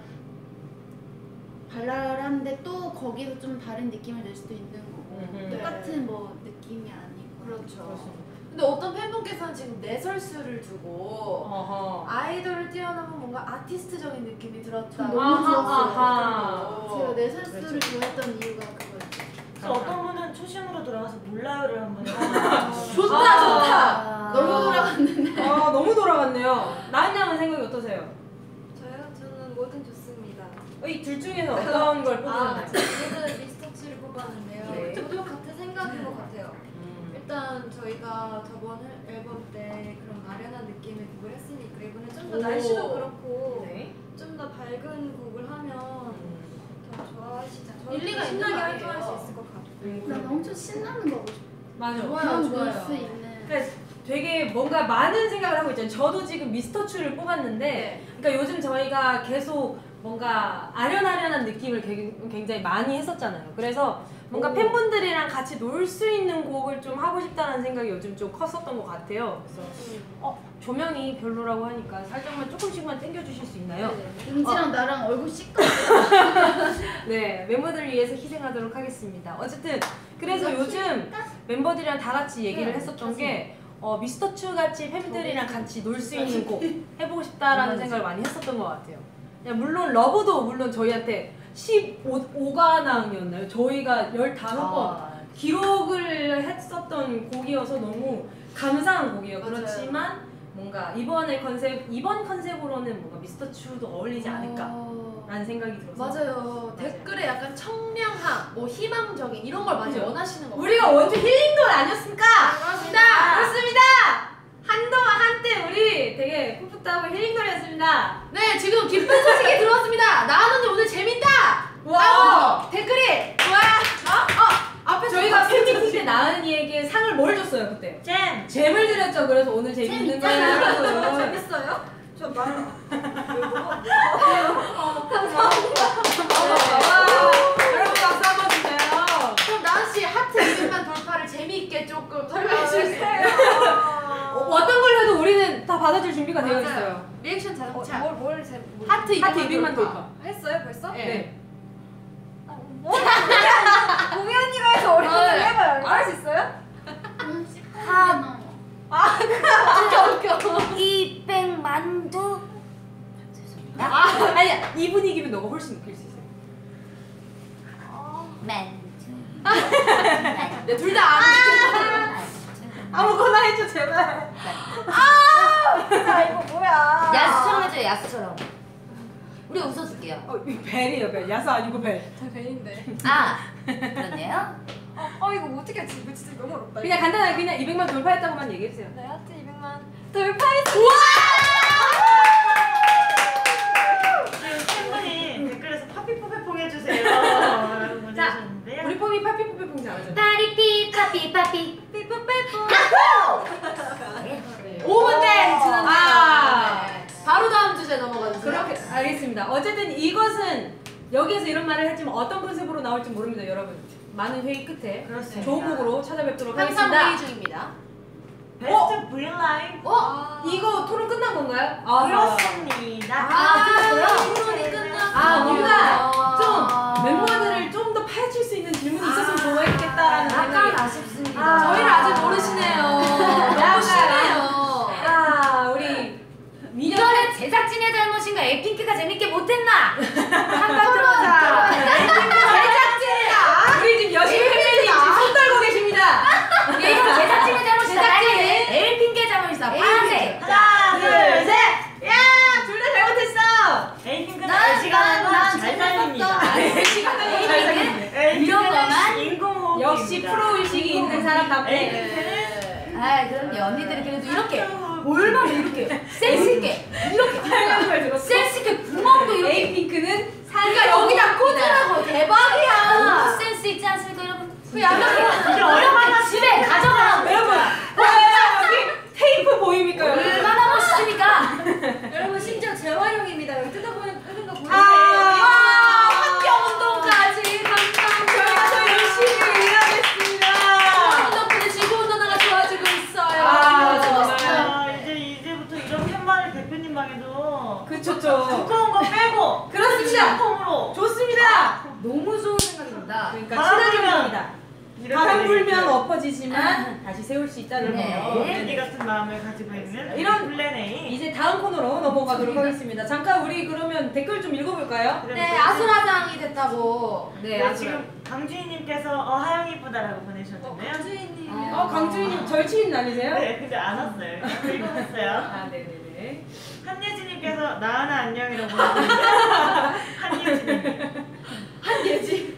발랄한데 또 거기서 좀 다른 느낌을 낼 수도 있는 거고 음, 똑같은 뭐 느낌이 아니고. 그렇죠. 근데 어떤 팬분께서는 지금 내설수를 두고 어허. 아이돌을 뛰어넘은 뭔가 아티스트적인 느낌이 들었다. 너무 아하, 좋았어요. 아하. 제가 내설수를 그렇죠. 좋아했던 이유가 그거였죠. 그래서 어떤 분은 초심으로 돌아가서 몰라요를 한번 해보고. 좋다 아. 좋다. 너무 돌아갔는데. 아 너무 돌아갔네요. 나은양은 생각이 어떠세요? 저요? 저는 뭐든 좋습니다. 이 둘 중에서 어떤 걸 아, 뽑으셨나요? 저는 미스터치를 뽑았는데요. 네. 저도 같은 생각인 것 같아요. 음. 일단 저희가 저번 앨- 앨범 때 그런 아련한 느낌의 곡을 했으니까 이번에 좀 더 오. 날씨도 그렇고 네. 좀 더 밝은 곡을 하면 더 좋아하시지 않- 저도 일리가 있는 신나게 말이에요. 활동할 수 있을 것 같아요. 음, 난 엄청 신나는 거 하고 싶어. 맞아. 그냥 놀 수 있는. 그러니까 되게 뭔가 많은 생각을 하고 있잖아요. 저도 지금 미스터츄를 뽑았는데, 네. 그러니까 요즘 저희가 계속 뭔가 아련아련한 느낌을 게- 굉장히 많이 했었잖아요. 그래서 뭔가 오. 팬분들이랑 같이 놀 수 있는 곡을 좀 하고 싶다는 생각이 요즘 좀 컸었던 것 같아요. 그래서 어, 조명이 별로라고 하니까 살짝만 조금씩만 당겨주실 수 있나요? 은지랑 나랑 얼굴 시꺼. 네, 멤버들을 위해서 희생하도록 하겠습니다. 어쨌든 그래서 요즘 멤버들이랑 다 같이 얘기를 네, 했었던 게 어, 미스터츄 같이 팬들이랑 같이 놀 수 있는 곡 해보고 싶다라는 생각을 많이 했었던 것 같아요. 그냥 물론 러브도 물론 저희한테 십오 관왕이었나요? 저희가 열다섯 번 아, 기록을 했었던 곡이어서 너무 감사한 곡이에요. 맞아요. 그렇지만 뭔가 이번의 컨셉, 이번 컨셉으로는 뭔가 미스터츄도 어울리지 않을까라는 생각이 들어서 맞아요. 댓글에 약간 청량함, 뭐 희망적인 이런 걸 많이 그죠? 원하시는 거 우리가 원주 힐링돌 아니었습니까? 그렇습니다. 그렇습니다. 한동안 한때 우리 되게 풋풋하고 힐링돌이었습니다. 네, 지금 기쁜 소식이 들어왔습니다. 나은 언니 오늘 재밌다. 와. 라고 댓글이 와. 어? 어. 앞에 저희가 팬미팅 때 나은이에게 상을 뭘 줬어요 그때? 잼! 잼을 드렸죠. 그래서 오늘 재밌는 거예요, 여러분. 재밌어요? 저 말. 여러분 박수 한번 주세요. 그럼 나은 씨 하트 이백만 돌파를 재미있게 조금 설명해 주세요. 어, 어떤 걸 해도 우리는 다 받아줄 준비가 되어 맞아요. 있어요. 리액션 자동차. 뭘, 뭘 재, 뭘. 하트 이백만, 하트 이백만 돌파. 돌파. 했어요 벌써? 네. 네. 공이 언니가 해서 어려운 걸 네. 해봐요. 할 수 있어요? 하. 이백만 두. 죄송합니다. 아, 아니야. 이 분위기면 너가 훨씬 느낄 수 있어요. 만두. 네, 둘 다 안. 아무거나 해줘 제발. 아 이거 뭐야? 야수처럼 해줘요, 야수처럼. 우리 웃어줄게요. 어, 이거 벨이에요 벨. 야수 아니고 벨. 저 벤인데. 아, 그렇네요. 어 이거 어떻게 하지? 이거 진짜 너무 어렵다. 그냥 간단하게 그냥 이백만 돌파했다고만 얘기해주세요. 네 하트 이백만 돌파했어. 지금 팬분이 댓글에서 파피포페퐁 해주세요 라고 보내주셨는데요. 우리 pom이 파피푸페퐁 잘하잖아. 파리피 파피 파피 삐뽀빼뽀. 오 분 땡 지났네요. 아. 네. 바로 다음 주제 넘어가주세요. 그렇게 알겠습니다. 어쨌든 이것은 여기에서 이런 말을 했지만 어떤 컨셉으로 나올지 모릅니다, 여러분. 많은 회의 끝에 그렇습니다. 좋은 곡으로 찾아뵙도록 항상 하겠습니다. 회의 중입니다. 베스트 V 라이브. 어? 이거 토론 끝난 건가요? 아, 그렇습니다. 아, 끝났어요? 토론이 끝났어. 아, 뭔가 좀 멤버들을 좀 더 파헤칠 수 있는 질문이 있었으면 좋겠다라는 생각이. 약간 아쉽습니다. 아, 저희를 아직 모르시네요. 너무 심해요. 아, 우리 민혁 이거는 제작진의 잘못인가 에이핑크가 재밌게 못했나? 한번 자, 들어보자. 제작진이다. 우리 지금 여신 팬들이 지금 손 떨고 계십니다. 이건 제작진의 잘못이다. 제작진. 에이핑크의 잘못이다. 파란색. 하나, 둘, 셋. 야, 둘 다 잘못했어. 에이핑크는 난- 시간을 난 잘 살립니다. 시간을 잘 살립니다. 이런 거만? 인공호흡. 역시 프로 의식이 있는 사람답게. 에이핑크는 아, 그럼 언니들이 그래도 이렇게 얼마나 이렇게 센스 있게 이렇게 하려는 걸 들었어. 센스 있게 구멍도 이렇게 에이핑크는 그러니까 여기다 꽂으라고 대박이야. 너무 센스 있지 않습니까, 여러분? 그 양념이 이게 얼마나 집에 가져가. 여러분, 여기 테이프 보입니까? 여러분? 얼마나 멋있습니까? 여러분 심지어 재활용입니다. 여기 뜯어보는 뜯은 거 보이세요? 아, 환경운동까지 감사합니다. 저희가 더 열심히 일하겠습니다. 덕분에 지구온난화가 좋아지고 있어요. 아, 정말. 아, 이제 이제부터 이런 팻말을 대표님 방에도 그쵸, 죠 두꺼운 거 빼고 그렇습니다. 통으로 좋습니다. 너무 좋은 생각입니다. 그러니까 바람 친하게 불면 봅니다. 이렇게 바람 불면 되겠죠. 엎어지지만 다시 세울 수 있다는 네. 거예요. 캔디 같은 마음을 가지고 있는 이런- 플랜 A. 이제 다음 코너로 넘어가도록 하겠습니다. 잠깐 우리 그러면 댓글 좀 읽어볼까요? 네, 아수라장이 됐다고. 네, 네, 아수라. 지금 강주희님께서 어 하영이 이쁘다라고 보내셨는데요. 주인님. 어, 강주희님 절친 아니세요? 네, 근데 안 왔어요. 읽어봤어요. 아, 네네네. 한예진님께서 나은아 안녕이라고 보내셨는데 한예진님. 한예지.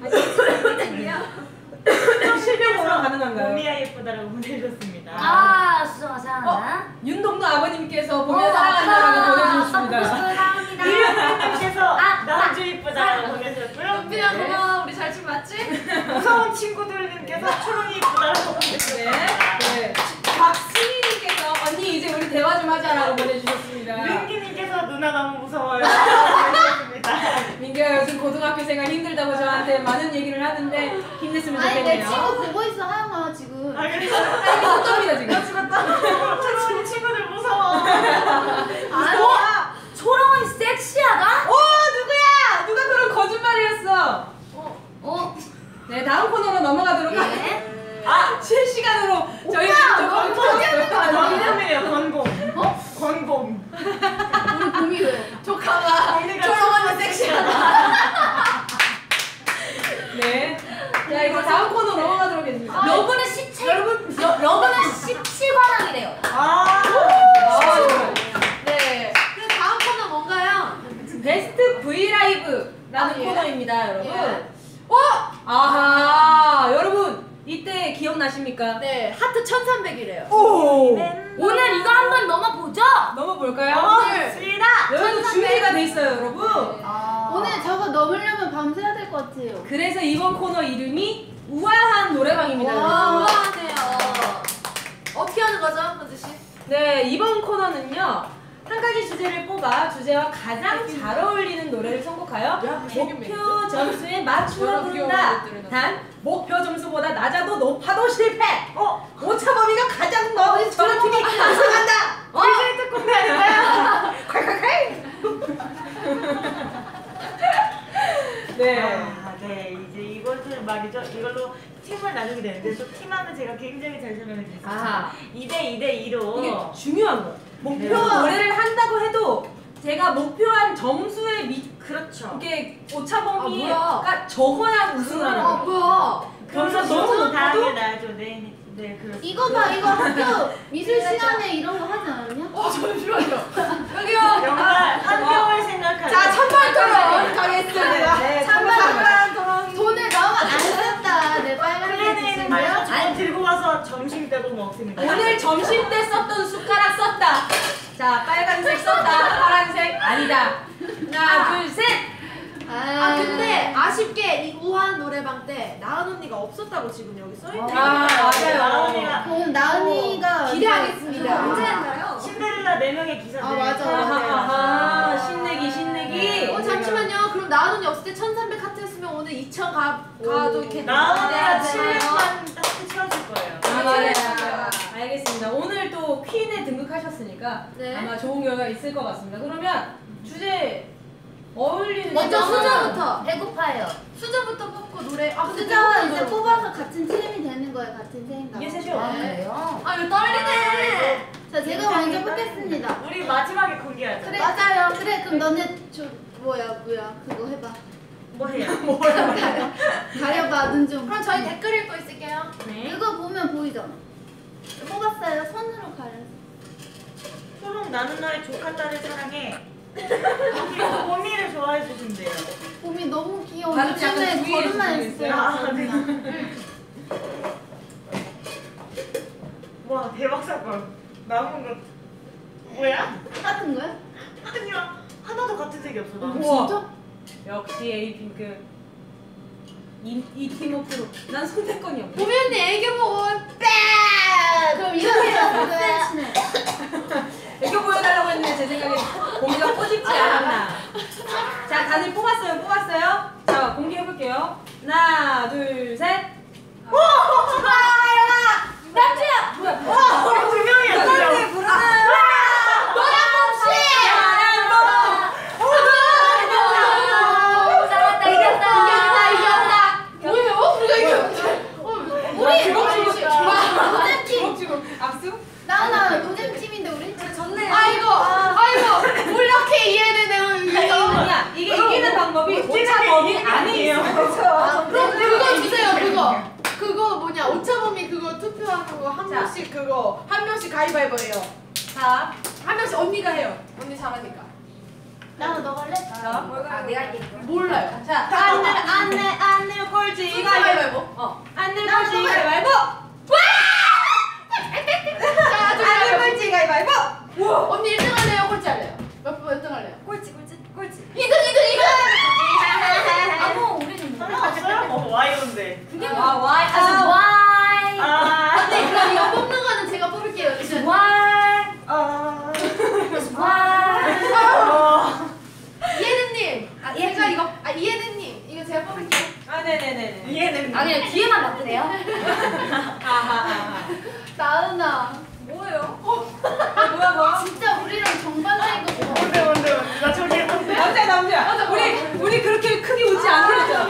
실명 번호 가능한가요? 봄이야 예쁘다라고 보내셨습니다. 아, 수정아 사랑한다. 윤동도 아버님께서 보면 사랑한다라고 보내주셨습니다. 사랑합니다. 이름님께서 아, 나주 이쁘다라고 보내셨고요. 은빈아 네. 고마워. 우리 잘 친 맞지? 무서운 친구들님께서 초롱이 이쁘다라고 보내셨습니다. 네. 네. 박승희님께서 언니 이제 우리 대화 좀 하자라고 보내주셨습니다. 민기님께서 누나 너무 무서워요. 보내셨습니다. 민규야 요즘 고등학교 생활 힘들다고 저한테 많은 얘기를 하는데 힘냈으면 아니 내 좋겠네요. 친구 보고 있어 하영아 지금. 아 그래서 아니 어떡합니다 지금. 저 친- 친구들 무서워. 아, 초롱은 섹시하다? 오 누구야? 누가 그런 거짓말이었어? 어? 네 다음 코너로 넘어가도록 네. 하겠습니다. 아 실시간으로 저희 건곰이에요 건곰. 어? 건곰. 우리 봄이 왜? 조카가 초롱언니 섹시하다. 네. 자 이거 다음 코너 넘어가도록 하겠습니다. 러브는 시체 여러분 러, 러브는 시치관왕이래요. 아. 아, 네. 그럼 다음 코너 뭔가요? 베스트 V 라이브라는 아, 예. 코너입니다, 여러분. 예. 어? 아하, 여러분 이때 기억나십니까? 네, 하트 천삼백이래요. 오. 오늘 이거 한번 넘어보죠. 넘어볼까요? 스리다. 여러분 준비가 돼 있어요, 여러분. 아. 오늘 저거 넘으려면 밤새야 될 것 같아요. 그래서 이번 코너 이름이 우아한 노래방입니다. 와, 여러분. 우아하네요. 어떻게 하는 거죠, 현주 씨? 네, 이번 코너는요. 한 가지 주제를 뽑아 주제와 가장 잘 어울리는 노래를 선곡하여 목표 점수에 맞추어 부른다. 단 목표 점수보다 낮아도 높아도 실패. 어, 오차 범위가 가장 넓은 저런 팀이 우승한다. 어? 리셋 꿈이 아닌가요? 네. 아, 네. 이제 이것을 말이죠. 이걸로 팀을 나누게 되는데 또 팀하면 제가 굉장히 잘 설명해 드렸어요. 아. 이 대 이 대 이로 이게 중요한 거예요. 목표 네. 노래를 한다고 해도 제가 목표한 점수에 미 그렇죠. 이게 오차 아, 뭐야. 범위가 적어야 우승을 하는 아, 거예요. 뭐야? 점수가 그래서 너무 높아도 다하게 나죠. 네, 네, 그렇습니다. 이거 봐 이거 학교 미술 시간에 이런 거 하지 않았냐? 어, 잠시만요. 여기요. 정말 환경을 생각하는 자, 천만 토론 가겠습니다. 네, 천만 토론. 돈을 너무 안 썼다. 내 빨간색 플래네는 주신 말이죠. 거야? 저 들고 와서 점심 때도 먹습니다. 오늘 점심 때 썼던 숟가락 썼다. 자, 빨간색 썼다. 파란색 아니다. 하나, 둘, 셋. 아, 근데 아쉽게 이 우아한 노래방 때 나은 언니가 없었다고 지금 여기 써있네요. 아, 맞아요. 나은이가 그럼 나은이가 기대하겠습니다. 언제 했나요? 신데렐라 네 명의 기사들. 아, 맞아. 아하하, 신내기, 신내기. 어, 잠시만요. 그럼 나은 언니 없을 때 천삼백 하트였으면 오늘 이천 가고 가 가도 이렇게 나오면 칠만 칠만 딱 채워줄 거예요. 아, 맞아요. 알겠습니다. 오늘 또 퀸에 등극하셨으니까 네. 아마 좋은 결과 있을 것 같습니다. 그러면 주제 어울리는 먼저 주제 하나. 수저부터. 배고파요. 수저부터 뽑고 노래. 아 근데 수저와 조금 이제 더- 뽑아서 같은 팀이 되는 거예요. 같은 생각. 이게 셋이요. 아 그래요? 아 이거 떨리네. 자, 제가 먼저 뽑겠습니다. 우리 마지막에 공개하자. 그래, 맞아요. 그래, 그럼 너네 저 뭐야, 뭐야, 그거 해봐. 뭐 해요? 가려봐, 눈 좀. 그럼 저희 댓글 읽고 있을게요. 네. 이거 보면 보이잖아. 뽑았어요. 손으로 가려서. 초록 나는 너의 조카 딸을 사랑해. 봄이, 봄이를 좋아해 주신대요. 봄이 너무 귀여워. 발음이 약간 요즘에 주의해 걸음만 주시겠어요? 했어요. 아, 네. 걸음만. 와 대박 사건. 남은 거 뭐야? 똑같은 거야? 아니야 하나도 같은 색이 없어. 나. 우와. 역시 에이핑크. 이, 이 팀워크로. 난 선택권이 없네. 보미 언니 애교 보고 빼. 그럼 이거 해요. 네. 애교 보여달라고 했는데 제 생각에 공기가 꼬집지 않았나. 자, 다들 뽑았어요, 뽑았어요. 자, 공개해볼게요. 하나, 둘, 셋. 남주야. 뭐야? 와, 두 명이야 두 명. 사랑해 부르는 잘한다 이겼다. 이겼다. 뭐예요? 우리가 이겼는데. 우리 주먹 주먹 악수? 나나 노잼팀인데 우리? 졌네. 아이고 아이고 뭘 이렇게 이해되네요. 아니야, 이게 이기는 방법이 오차 범위 안에 있어. 그럼 그거 주세요. 그거 그거 뭐냐 오차범위 그거 투표하는 거 한 자. 명씩 그거 한 명씩 가위바위보예요. 자, 한 명씩 언니가 해요. 언니 잘하니까. 나나 너 갈래? 자, 아 내가 할게. 몰라요. 자, 안내 안내 안내 꼴찌 순서 가위바위보. 가위바위보. 어, 안내 꼴찌 가위바위보. 자, 안내 꼴찌 가위바위보. 우와. 언니 일 등 할래요? 꼴찌 할래요? 몇 번 몇 등 할래요? 꼴찌 꼴찌 꼴찌. 이 등 이 등 이 등. 아무 우리는 몰라. 상관없어요? 어 와이온데. 와, 와이. 아 아, 와이. 아. 네, 그럼 이거 뽑는 거는 제가 뽑을게요. 일단. 와이. 아. 와이. 어. 이혜든님. 아 제가 이거 아 이혜든님 이거 제가 뽑을게요. 아, 네네네. 이해는. 아 그냥 뒤에만 바꾸세요. 아하하. 나은아. 뭐예요? 아, 뭐야 뭐야? 진짜 우리랑 정반대인 거 같아. 뭔데 뭔데 뭔데. 나 저기 뭔데. 남자 남자. 우리 우리 그렇게 크게 웃지 않기로 했잖아.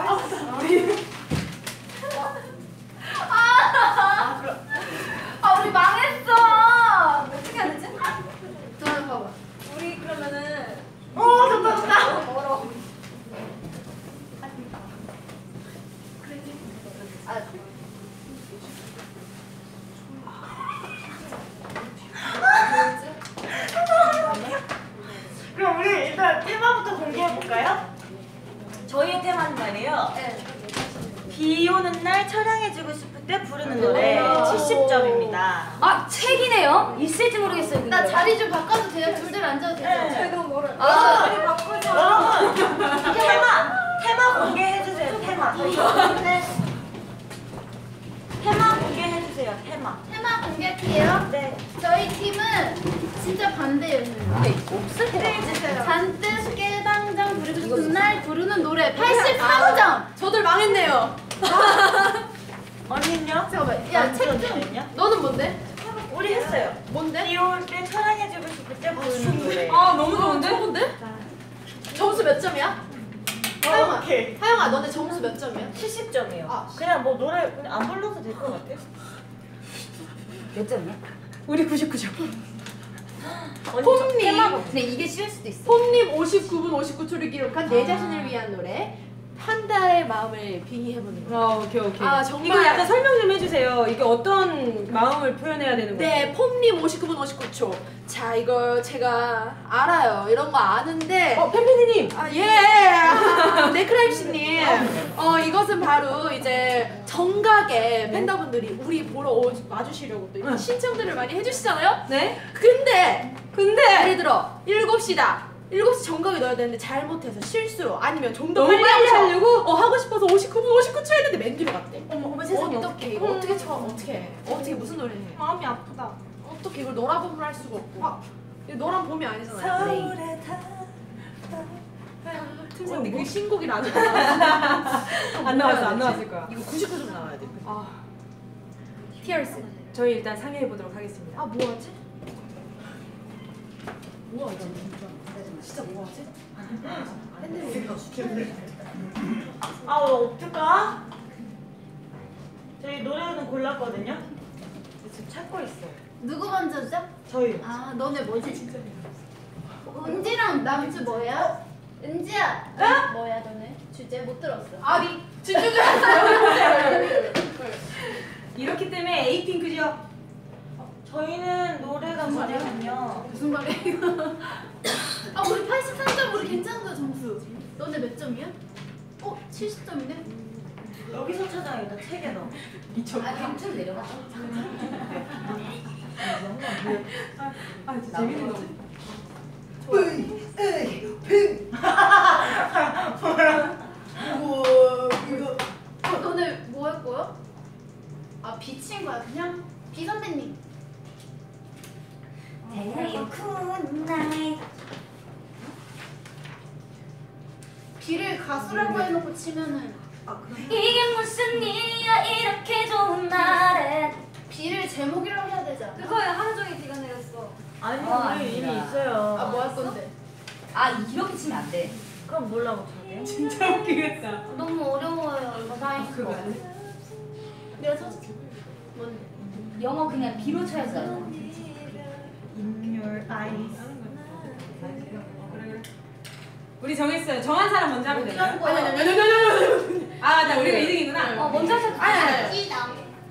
아 우리 망했어. 어떻게 해야 되지? 저는 봐봐. 우리 그러면은 어 좋다 좋다. 멀어. 그럼 우리 일단 테마부터 공개해 볼까요? 저희의 테마는 말이에요. 비 오는 날 처량해지고 싶을 때 부르는 노래 칠십 점입니다. 아 책이네요. 있을지 모르겠어요. 근데. 나 자리 좀 바꿔도 돼요? 둘둘 앉아도 되죠? 저희도 멀어. 아. 자리 바꾸자. 여러분 테마 테마 공개해 주세요. 테마. 테마 공개해 주세요. 테마. 테마 공개할게요. 네. 저희 팀은 진짜 반대였어요. 없을 때. 잔뜩 깨방정 부르고 싶은 날 부르는 노래 팔십삼 점. 저들 망했네요. 언니는요? 잠깐만, 야, 책 좀. 언니는요? 너는 뭔데? 우리 했어요. 뭔데? 비 올 때 처량해지고 싶을 때 부르는 노래. 아, 너무 좋은데? 뭔데? 점수 몇 점이야? 하영아. 오케이. 하영아 너네 점수 몇 점이야? 칠십 점이요. 아. 그냥 뭐 노래 그냥 안 불러도 될 것 같아요. 몇 점이야? 우리 구십구 점. 폼님. 근데 이게 쉬울 수도 있어. 폼님 오십구 분 오십구 초를 기록한 내 자신을 위한 노래 판다의 마음을 빙의해보는 거. 아, 오케이 오케이. 아, 정말. 이거 약간 설명 좀 해주세요. 이게 어떤 마음을 표현해야 되는 거예요? 네, 폼님 오십구 분 오십구 초. 자, 이거 제가 알아요. 이런 거 아는데. 어, 팬피디님. 아, 예! 아, 네크라임씨님. 어, 이것은 바로 이제 정각의 팬더분들이 우리 보러 오, 와주시려고 또 이렇게 신청들을 많이 해주시잖아요? 네. 근데, 근데 예를 들어, 일곱 시다. 일곱 시 정각에 넣어야 되는데 잘못해서 실수로 아니면 좀 더 너무 빨리 빨리 하고 하려고? 어, 하고 싶어서 오십구 분 오십구 초 했는데 맨 뒤로 갔대. 어머, 어머, 세상에. 어떡해, 이거 어떻게 쳐, 어떻게 해. 어떻게, 무슨 노래 해. 마음이 아프다. 어떻게 이걸 너라 봄을 할 수가 없고. 아, 이거 너랑 봄이 아니잖아요. 서울에 다 근데 그 신곡이 아직 안 나왔어. 안 나왔어, 안 나왔을 거야. 이거 구십구 점 나와야 돼. 아, 티얼스. 저희 일단 상의해 보도록 하겠습니다. 아 뭐하지? 뭐하지? 진짜 뭐하지? 아, 어떡하? 저희 노래는 골랐거든요? 지금 찾고 있어요. 누구 먼저죠? 저희. 아 너네 뭐지? 진짜 은지랑 남주 뭐야? 은지야 어? 뭐야 너네? 주제 못 들었어. 아니 집중해주세요. 이렇기 때문에 에이핑크죠? 저희는 노래가 뭐냐면요. 무슨 말이야 이거? 아 우리 팔십삼 점 우리 괜찮은 거야 점수. 너네 몇 점이야? 어 칠십 점이네. 여기서 찾아야겠다, 책에 넣어. 아 경춘 내려가. 아, 진짜 재밌는 거. 어, 너네 뭐 할 거야? 아 비친 거야 그냥? 비 선배님. 비를 가수라고 해놓고 치면은 이게 무슨 일이야 이렇게 좋은 날에. 비를 제목이라고 해야 되잖아. 그거야 하루 종일 비가 내렸어. 아니, 아, 우리 이미 아닙니다. 있어요. 아 뭐 할 건데? 아 이렇게 치면 안 돼. 그럼 뭘라고 쳐야 돼요? 진짜 웃기겠다. 너무 어려워요. 이거 사인 그거 거. 안 해? 내가 쳤지. 뭔데? 영어 그냥 비로 쳐야지. In your eyes. 우리 정했어요. 정한 사람 먼저 하면 어떻게 하는 되나요? 거야? 아, 맞다. 우리가 이 등이구나. 어 먼저 하셔도 아니 아니. 찌다.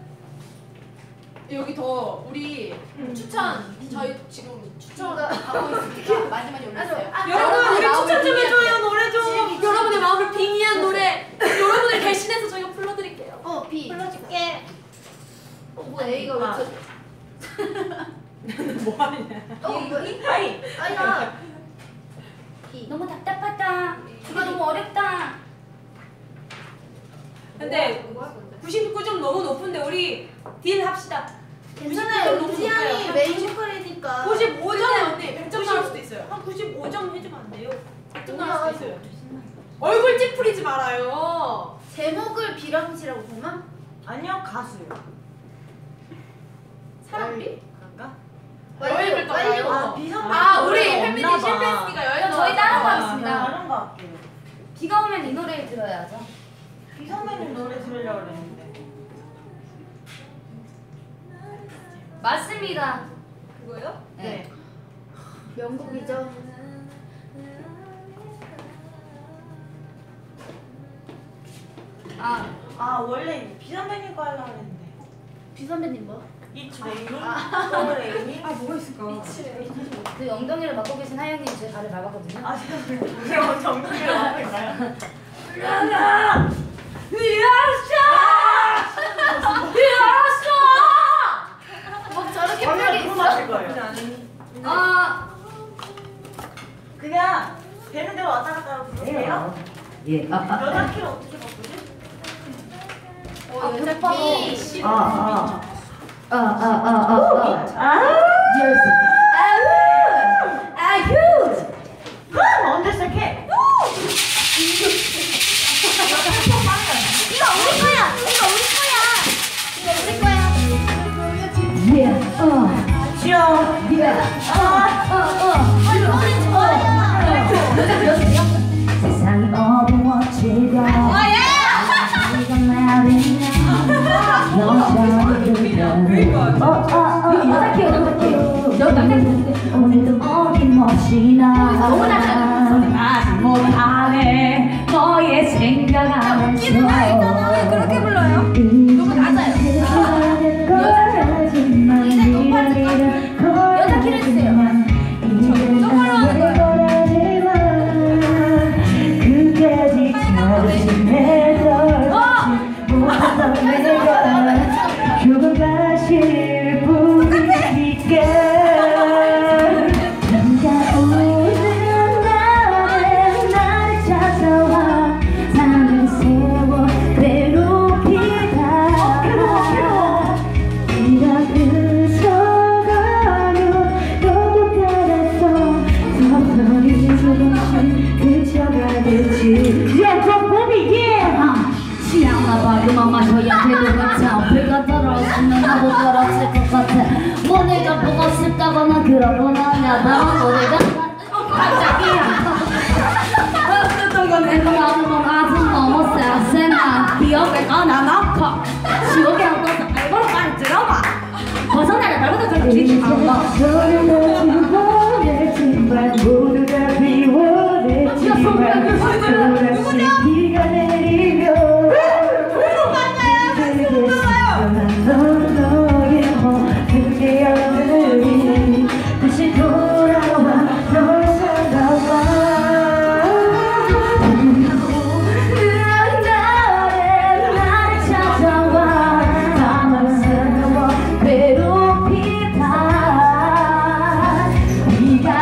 여기 더 우리 추천 저희 지금 추천 하고 있으니까 많이 많이 올려주세요. 여러분, 우리 추천 좀 해줘요. 노래 좀. 여러분의 마음을 빙의한 노래 여러분을 대신해서 저희가 불러드릴게요. 어 비. 불러줄게. 어 뭐야 A가 왜 아. 쳐? 뭐 하냐. 어 이거 이? 아이! 아니야. 비. 너무 답답하다. 이거 너무 어렵다. 근데 구십구 점 너무 높은데 우리 딜 합시다. 괜찮아요. 너무 은지 양이 높아요. 메인 보컬이니까. 구십오 점 언니 백 점 나올 수도 있어요. 한 구십오 점 해주면 안 돼요? 백 점 나올 수도 있어요. 얼굴 찌푸리지 말아요. 제목을 비라고 치라고 보면? 아니요, 가수요. 사람비? 그런가? 여행을 떠나요. 아, 비선 아 우리 팬미팅 실패했으니까 여행 저희 따라 떠나요. 가겠습니다. 다른 거 할게요. 비가 오면 이 노래를 들어야죠. 비선배님 노래 들으려고 그랬는데. 맞습니다. 그거요? 네. 명곡이죠. 아 아, 원래 비선배님 거 하려고 그랬는데. 비 선배님 뭐? It's raining, so raining. 아, 뭐가 있을까? 그 엉덩이를 맡고 계신 하영님 제 발을 밟았거든요. 아, 죄송해요. 제가 정리를 하고 있나요? 뭐 저렇게 원래 부르게 그거 있어? 마실 거예요. 아 그냥 되는 대로 왔다 갔다 하고 부르세요. 예. 아, 아, 여자 키를 어떻게 바꾸지? 어 여자 비. 아, 아. 아, 아, 아, 아, 아. 아! 아유. 그럼 언제 시작해? 이거 우리 거야. 이거 우리 거야. 이거 우리 거야. 예. 어. 지영. 예. 어. 어. 어. 이 노래 좋아요. 노래 들었어요? 세상이 어두워지고 아 예. 네가 말이야 너처럼 그려 어어어 여자 키워 여자 키워 너 남자 키우는데 오늘도 어김없이나 너무 낮아 못하네 너의 생각 안에서 웃기는 아이잖아. 왜 그렇게 불러요? 너무 낮아요. 이제 높아질 거야. 여자 키를 주세요. 정말로 하는 거예요. 그게 지켜지면서 못했던 내가 죽어가실 뿐이니까 네가 우는 날에 날 그쳐가겠지 영광범이 yeah 취향나봐 그만 마셔야 되는 같아 배가 떨어지면 나도 떨어질 것 같아 모네가 보고 싶다거나 그러고 나냐 나만 모네가 깜짝이야 어떤 건 내가 나는 건 아직 너무 쌩쌩한 기억을 꺼내놓고 지옥에 한번서 알고로 빨리 들어봐 벗어나려 날보다 좀 길지 않아 너는 모르겠지만 모두 다 비워냈지만 또다시 비가 내리면 너는 너의 모든 여들이 다시 돌아와 널 찾아와 나를 나를 찾아와 나만 세워 괴롭히다 네가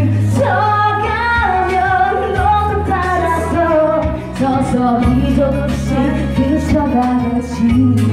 그쳐가면 너도 따라서 서서히 조금씩 그쳐가겠지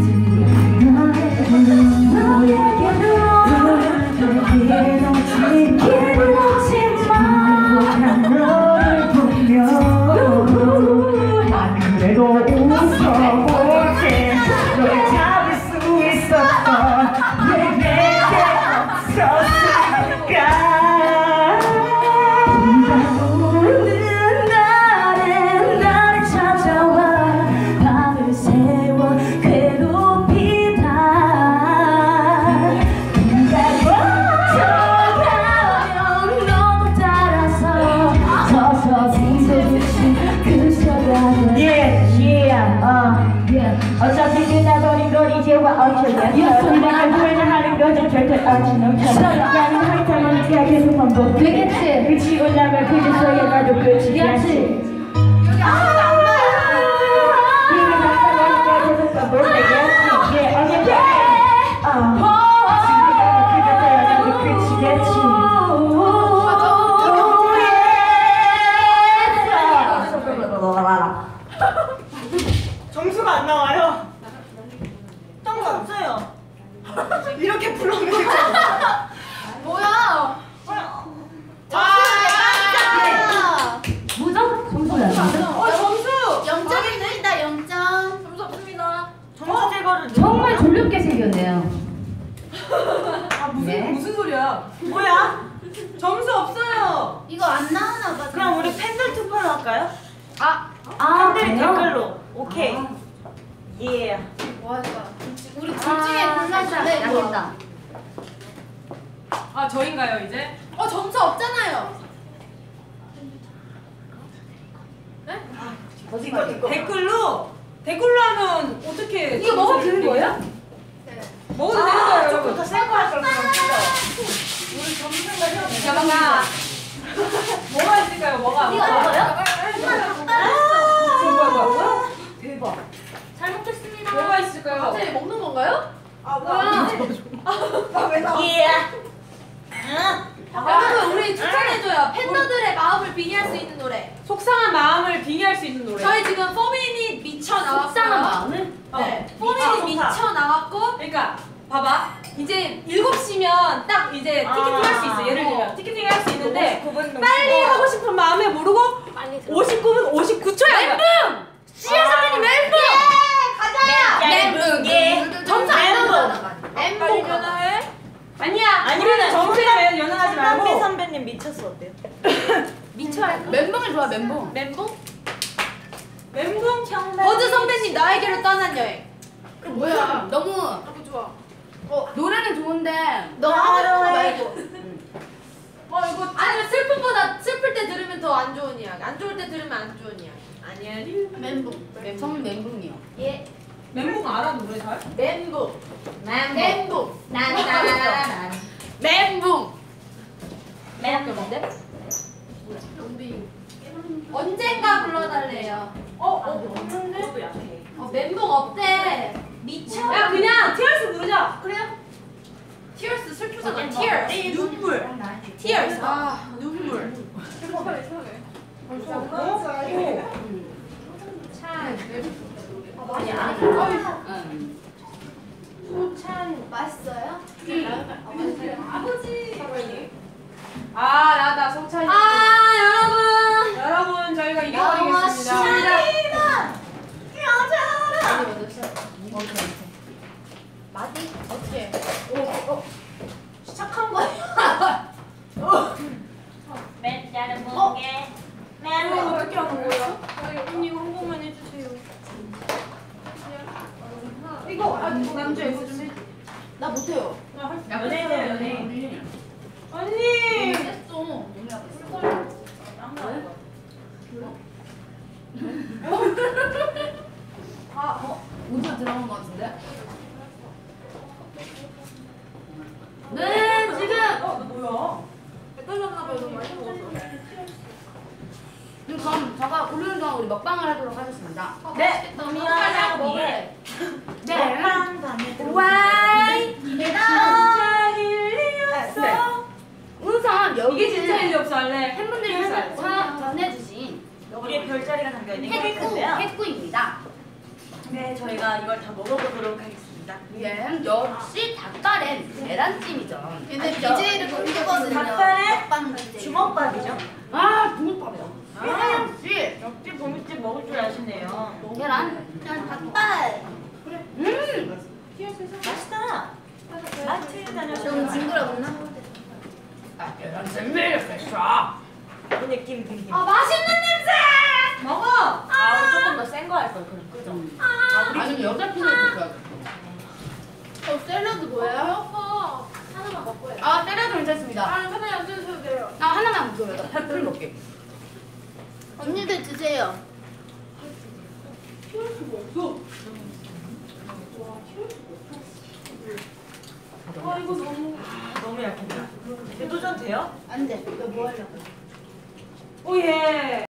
어차피 끝나버린 걸 이제와 어쩌겠어 내가 후회하는 거죠 절대 알지 못해 나는 하이타니까 계속 반복되겠지 그치고 나면 그제서야 나도 끝이겠지 여기 아무도 안 나요 네가 나타나니까 계속 반복되겠지 예 어차피 어 그제서야 나도 끝이겠지 점수가 안 나와요. 점수 없어요. 이렇게 불러면 뭐야? 뭐죠? 점수가 안 나죠? 어 점수. 영 점입니다. 영 점. 점수 없습니다. 점수 제거를 정말 졸렵게 생겼네요. 아 무슨 네. 무슨 소리야? 뭐야? 점수 없어요. 이거 안 나오나 봐. 그럼 우리 팬들 투표로 할까요? 아, 아, 팬들이 그래요? 댓글로. 오케이. 예. 뭐 할까? 우리 둘 중에 골라주래. 알겠다. 아 저인가요 이제? 어 점수 없잖아요. 이거 이거. 댓글로 댓글로 하면 어떻게? 이거 먹어도 되는 거예요? 네. 먹어도 되는 거예요, 조금 여러분. 더 센거 할 걸. 잠깐만. 뭐가 있을까요? 뭐가? 이거 뭐가? 먹어요? 뭐가 뭐가? 대박. 잘 먹겠습니다. 뭐가 있을까요? 갑자기 먹는 건가요? 아 뭐야? 예. 여러분 우리 추천해줘요. 팬더들의 마음을 빙의할 수 있는 노래. 속상한 마음을 빙의할 수 있는 노래. 저희 지금 포미닛 미쳐 나왔고요. 속상한 마음을? 네. 아, 포미닛 좋다. 미쳐 나왔고 그러니까 봐봐. 이제 일곱 시면 딱 이제 티켓팅 할 수 있어. 예를 들면 티켓팅 할 수 있는데 오십구 분 빨리 하고 싶은 마음에 모르고 오십구 분 오십구 초야. 멘붕! 시아 선배님 멘붕! 멘붕. 예. 점수 안 멘붕. 나오잖아. 빨리 멘붕. 변화해. 아니야. 아니면은 점수에 연연하지 신남미 말고. 선배님 미쳤어 어때요? 미쳐 할까? 멘붕을 좋아 멘붕. 멘붕? 멘붕? 버즈 선배님 나에게로 떠난 여행. 그 뭐야? 너무 너무 좋아. 노래는 좋은데 너 하고 싶은 거 하루에- 말고. 어 이거 아니면 슬픔보다 슬플 때 들으면 더 안 좋은 이야기. 안 좋을 때 들으면 안 좋은 이야기. 아니야. 멘붕. 저는 멘붕이요. 예. 멘붕 알아 노래 잘? 멘붕. 멘붕. 멘붕. 난나나나나. 멘붕. 멘붕인데? 언젠가 불러달래요. 어? 어? 없는데? 저도 약해. 어, 멘붕 없대. 미쳐. 야 그냥 티얼스 부르자. 그래요? 티얼스 슬프잖아. 티얼스. 눈물. 티얼스. 아, 눈물. 응. 맛있어요? 아 나다 송찬이. 아, 네. 네. 어떻게 하는 거예요? 언니 이거 한 번만 해주세요. 이거 아 남주 이거 좀 해. 나 못해요. 연예인이야 연예인. 언니. 했어. 아 어. 오디오 들어간 것 같은데? 네, 지금! 어 뭐야? 배달렸나 봐요. 너무 많이 먹어서. 그럼 저가 고르는 동안 우리 먹방을 하도록 하겠습니다. 네. 미안해 먹을래. 네. 먹방 밤에 와이! 진짜 일리 없어. 우선 여기 이게 진짜 일이 없어 할래. 팬분들이 항상 차 전해주신 우리의 별자리가 담겨있는 핵구, 케이크인데요. 핵구입니다. 네, 저희가 이걸 다 먹어보도록 하겠습니다. 예, 역시 닭발엔 계란찜이죠. 근데 비제이를 모르거든요. 닭발에 먹방 비제이. 주먹밥이죠. 아, 붕어밥이다. 아, 역시 역시 보미집 먹을 줄 아시네요. 계란. 그냥 닭발. 음, 맛있다. 마트 좀 다녀오셨나요? 징그럽나? 아, 계란찜이 이렇게 쫙. 그 느낌, 그 느낌. 아 맛있는 냄새! 먹어! 아, 조금 더 센 거 할 걸, 그럼 끄죠. 아니면 여자 피넛 줘야 돼. 어 샐러드 뭐예요? 아파. 하나만 먹고 해. 아, 때려도 괜찮습니다. 아 하나 안 주셔도 돼요. 아, 하나만 먹어요. 나 팔풀 먹게. 언니들 드세요. 아 이거 너무. 너무 약합니다. 도전 돼요? 안 돼. 너 뭐 하려고? 오예.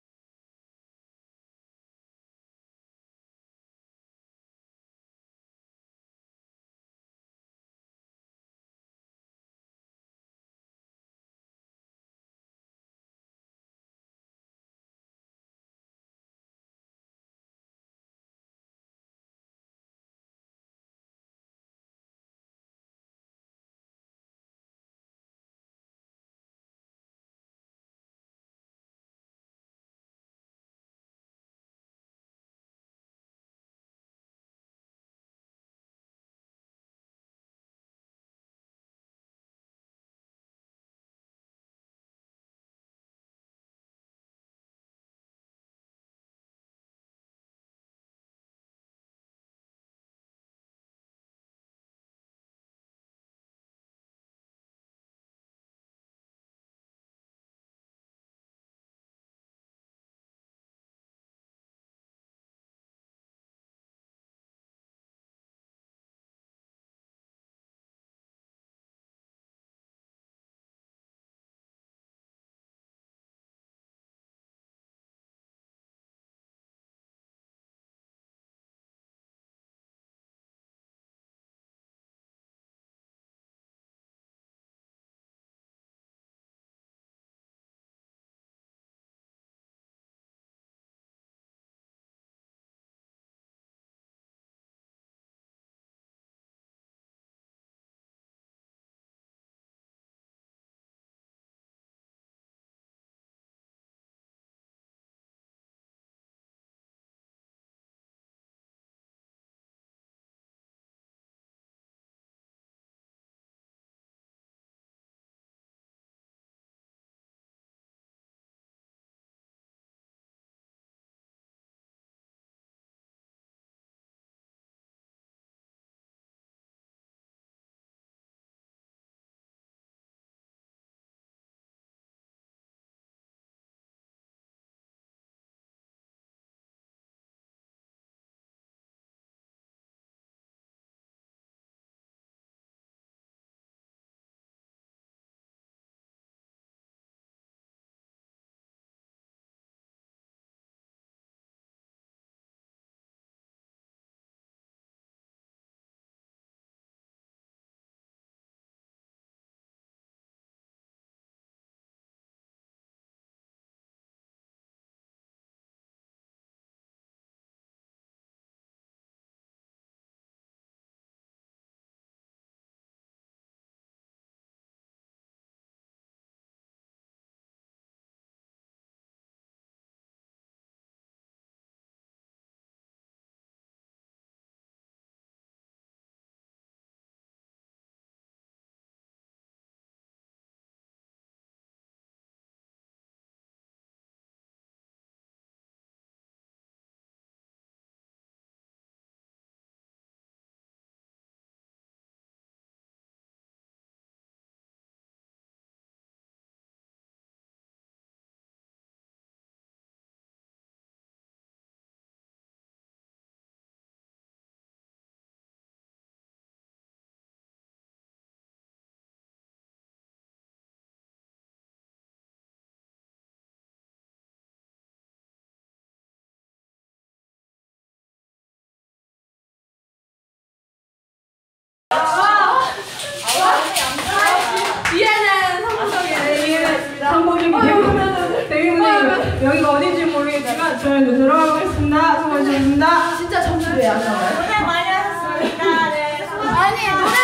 저희도 들어가보겠습니다. 수고하셨습니다. 진짜 점수 왜 안 나와요? 고생 많이 하셨습니다. 네, 수고하셨습니다. 아니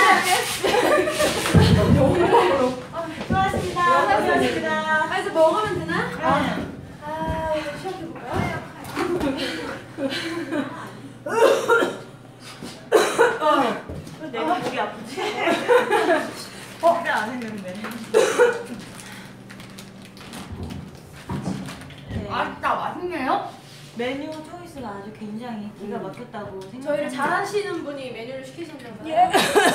노래를 수고하셨습니다. 수고하셨습니다. 아, 이제 먹으면 되나? 네. 아, 시작해볼까요? 왜 내가 목이 아프지? 어? 그래 안 했는데. 네. 아따 맛있네요. 메뉴 초이스가 아주 굉장히 기가 막혔다고 생각합니다. 저희를 잘하시는 분이 메뉴를 시키셨나봐요. 예.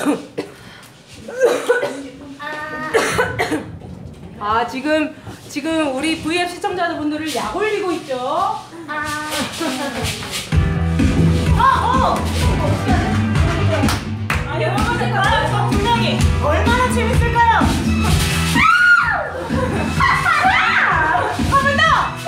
아 지금 지금 우리 브이앱 시청자분들을 약 올리고 있죠. 아, 어! 아, 여러분들 과연 저 분명히 얼마나 재밌을까요? 한번 더!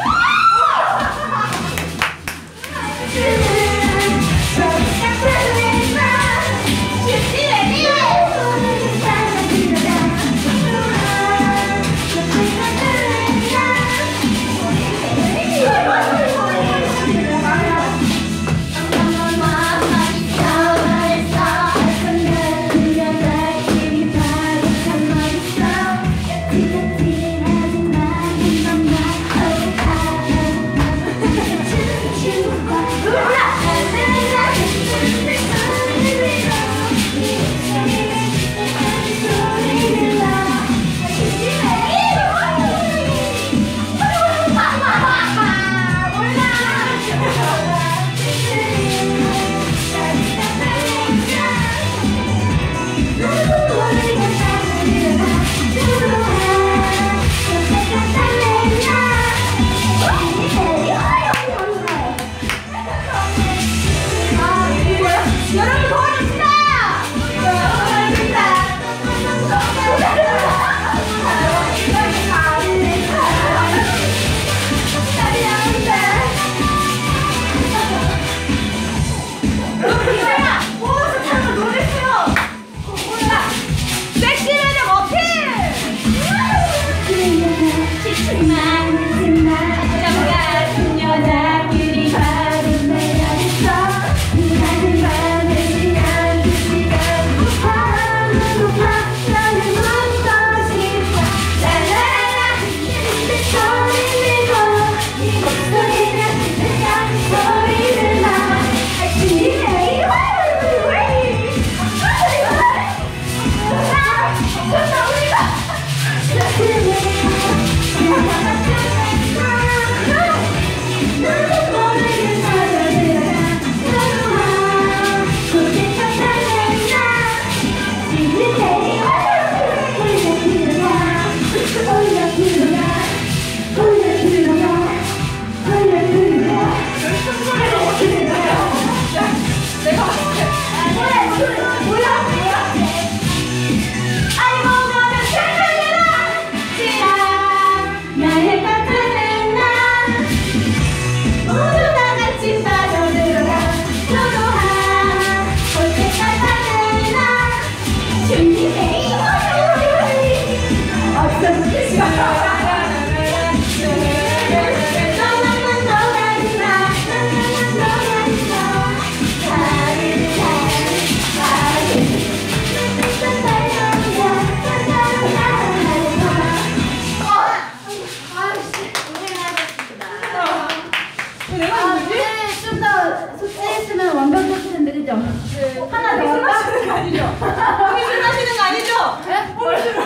하나 더 할까? 마시는 거 아니죠? 형이 술 마시는 거 아니죠? 네? 뭘 술?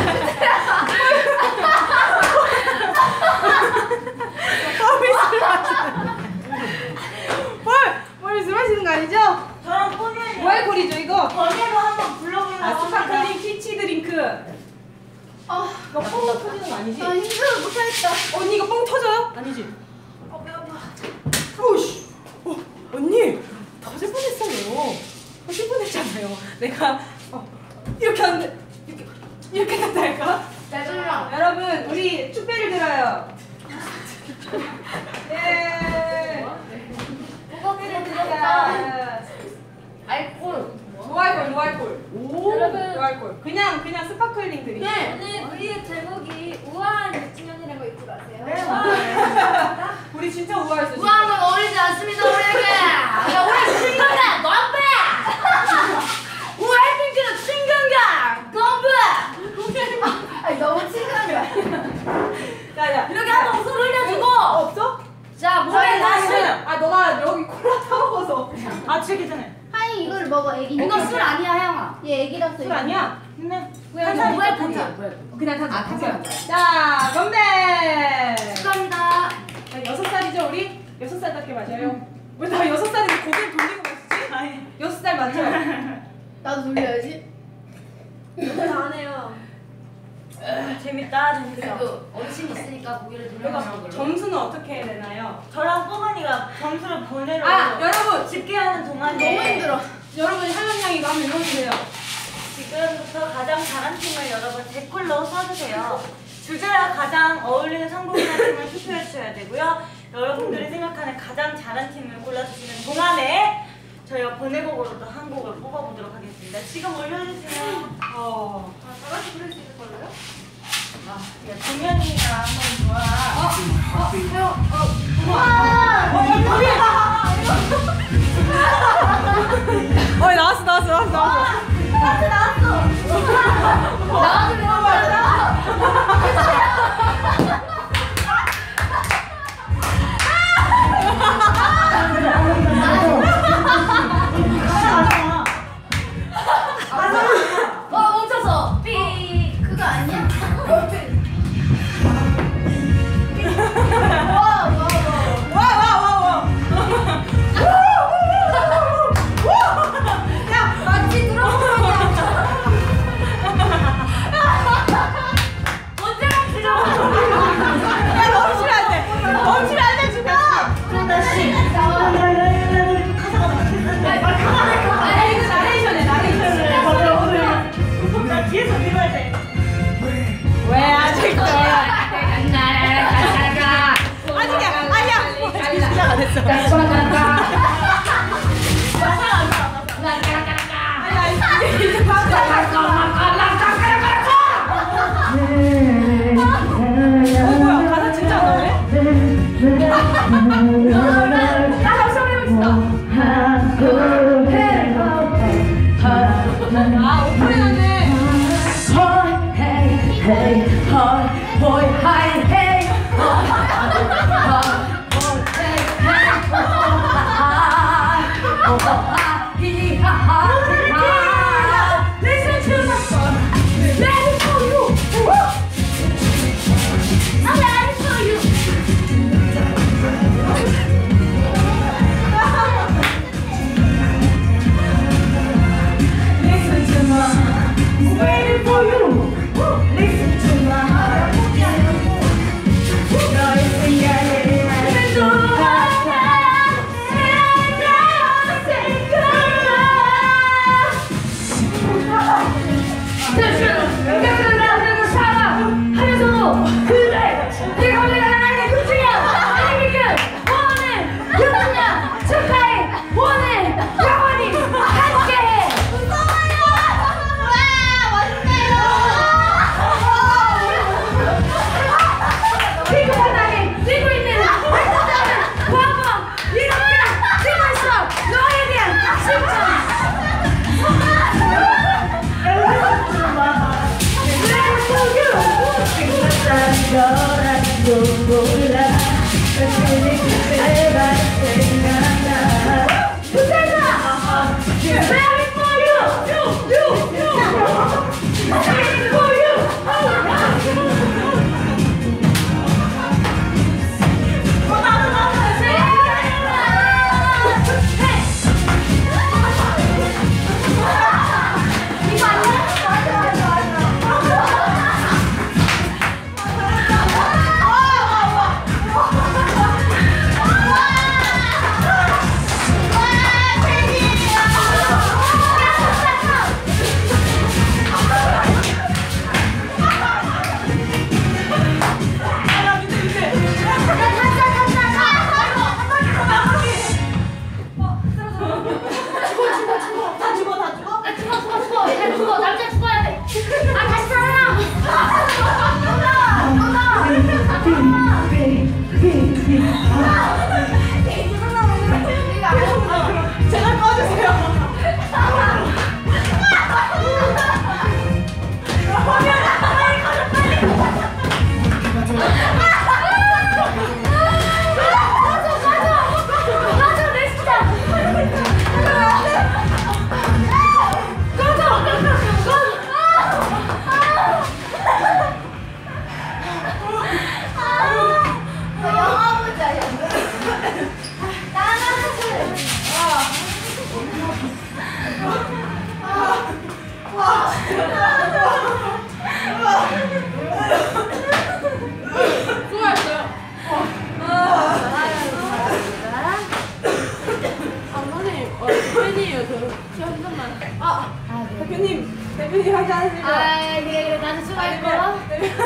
뭘 술 마시는 뭘? 뭘 술 마시는 거 아니죠? 저랑 포기해요. 무알콜이죠 이거? 번외로 한번 불러보려고 아 합니다. 스파클링 피치 드링크. 아, 이거 뻥 터지는 거 아니지? 나 힘들어 못하겠다. 언니 이거 뻥 터져요? 아니지? 어, 배고파. 오씨, 어, 언니 터질 뻔했어요. 터질 뻔했잖아요. 내가 어, 이렇게 하는데 이렇게 이렇게 된다니까? 짜증나. 여러분 우리 축배를 들어요. 예. 무겁게 들었다. 알콜. 무알콜, 무알콜. 오, 여러분. 무알콜. 그냥 그냥 스파클링 드링크. 오늘 브이앱 제목이 우아한 육주년이라고 잊지 마세요. 네, 맞아요. 우리 우리 진짜 우아했어. 우아한 건 어울리지 않습니다 우리에게. 야 우리 친근감 건배. 우리 에이핑크는 친근감 건배. 아니 너무 친근한 거 아니야? 야야 이렇게 한번 웃음 흘려주고. 없어? 자 몸에 다시. 아 너가 여기 콜라 타먹어서. 아 취하기 전에. 하이 이걸 먹어 애기. 이거 술 아니야 하영아. 얘 애기라서. 술 아니야? 근데 그냥 탄산 뭐야 있죠, 탄산. 탄산. 뭐야? 그냥 다 아, 탄산. 자 건배. 축하합니다. 자, 여섯 살이죠 우리? 여섯 살답게 마셔요. 왜 나 여섯 살인데 고개를 돌리고 마시지? 아니. 여섯 살 맞죠? 나도 돌려야지. 안 해요. 재밌다 재밌어. 그래도 어르신 있으니까 고개를 돌려가는 걸로. 점수는 어떻게 내나요? 저랑 뽀만이가 점수를 보내러 아 여러분 집계하는 동안에 너무 힘들어. 여러분 하연 양이 이거 한번 읽어주세요. 지금부터 가장 잘한 팀을 여러분 댓글로 써주세요. 주제와 가장 어울리는 성공이라는 팀을 투표해 주셔야 되고요. 여러분들이 생각하는 가장 잘한 팀을 골라주시는 동안에 저희가 번외곡으로 또 한 곡을 뽑아보도록 하겠습니다. 지금 올려주세요. 어. 아, 다 같이 부를 수 있는 걸로요? 아, 야, 동현이가 한번 좋아. 어, 해요. 어, 어, 나왔어, 나왔어, 나왔어, 나왔어. 나한테 왜 나와? 어 멈췄어. 삐. 그거 아니야? 와, 와, 와, 와. 야, 마치 들어보냐? 언제 맞추죠? 야, 멈추면 안 돼. 멈추면 안 돼, 지금. 아, 이거 나레이션이야, 나레이션. 나 뒤에서 밀어야 돼. 왜 아직도? 나라라 아직이야, 아니야. 시작 안 했어. 아니, 아니, 이제 이제 바로 어, 뭐야, 가사 진짜 안 나오네? 나 한번 해보겠습니다. 아, 오프닝 났네. Listen to my song. Let it for you. I'm ready for you. Listen to my, waiting for you. Listen to my heart. 너의 생각에 또 하나 내가 생각나. 그나 그래도 사랑하면서도 그대 내가 내가 나에게 육주년 아니니까 원해 육주년 축하해 원해 영원히 함께해. 지금 바닥에 뛰고 있는 한국사는 광범 이렇게 뛰고 있어. 너에 대한 심장. 끝났다는 거라도 몰라. 당신이 그때가 생각나. Ready for you, you, you, you. Ready for you. 와! 대표님, 대표님 한잔 하시죠. 아 그래 그래 나도 수고할 거야.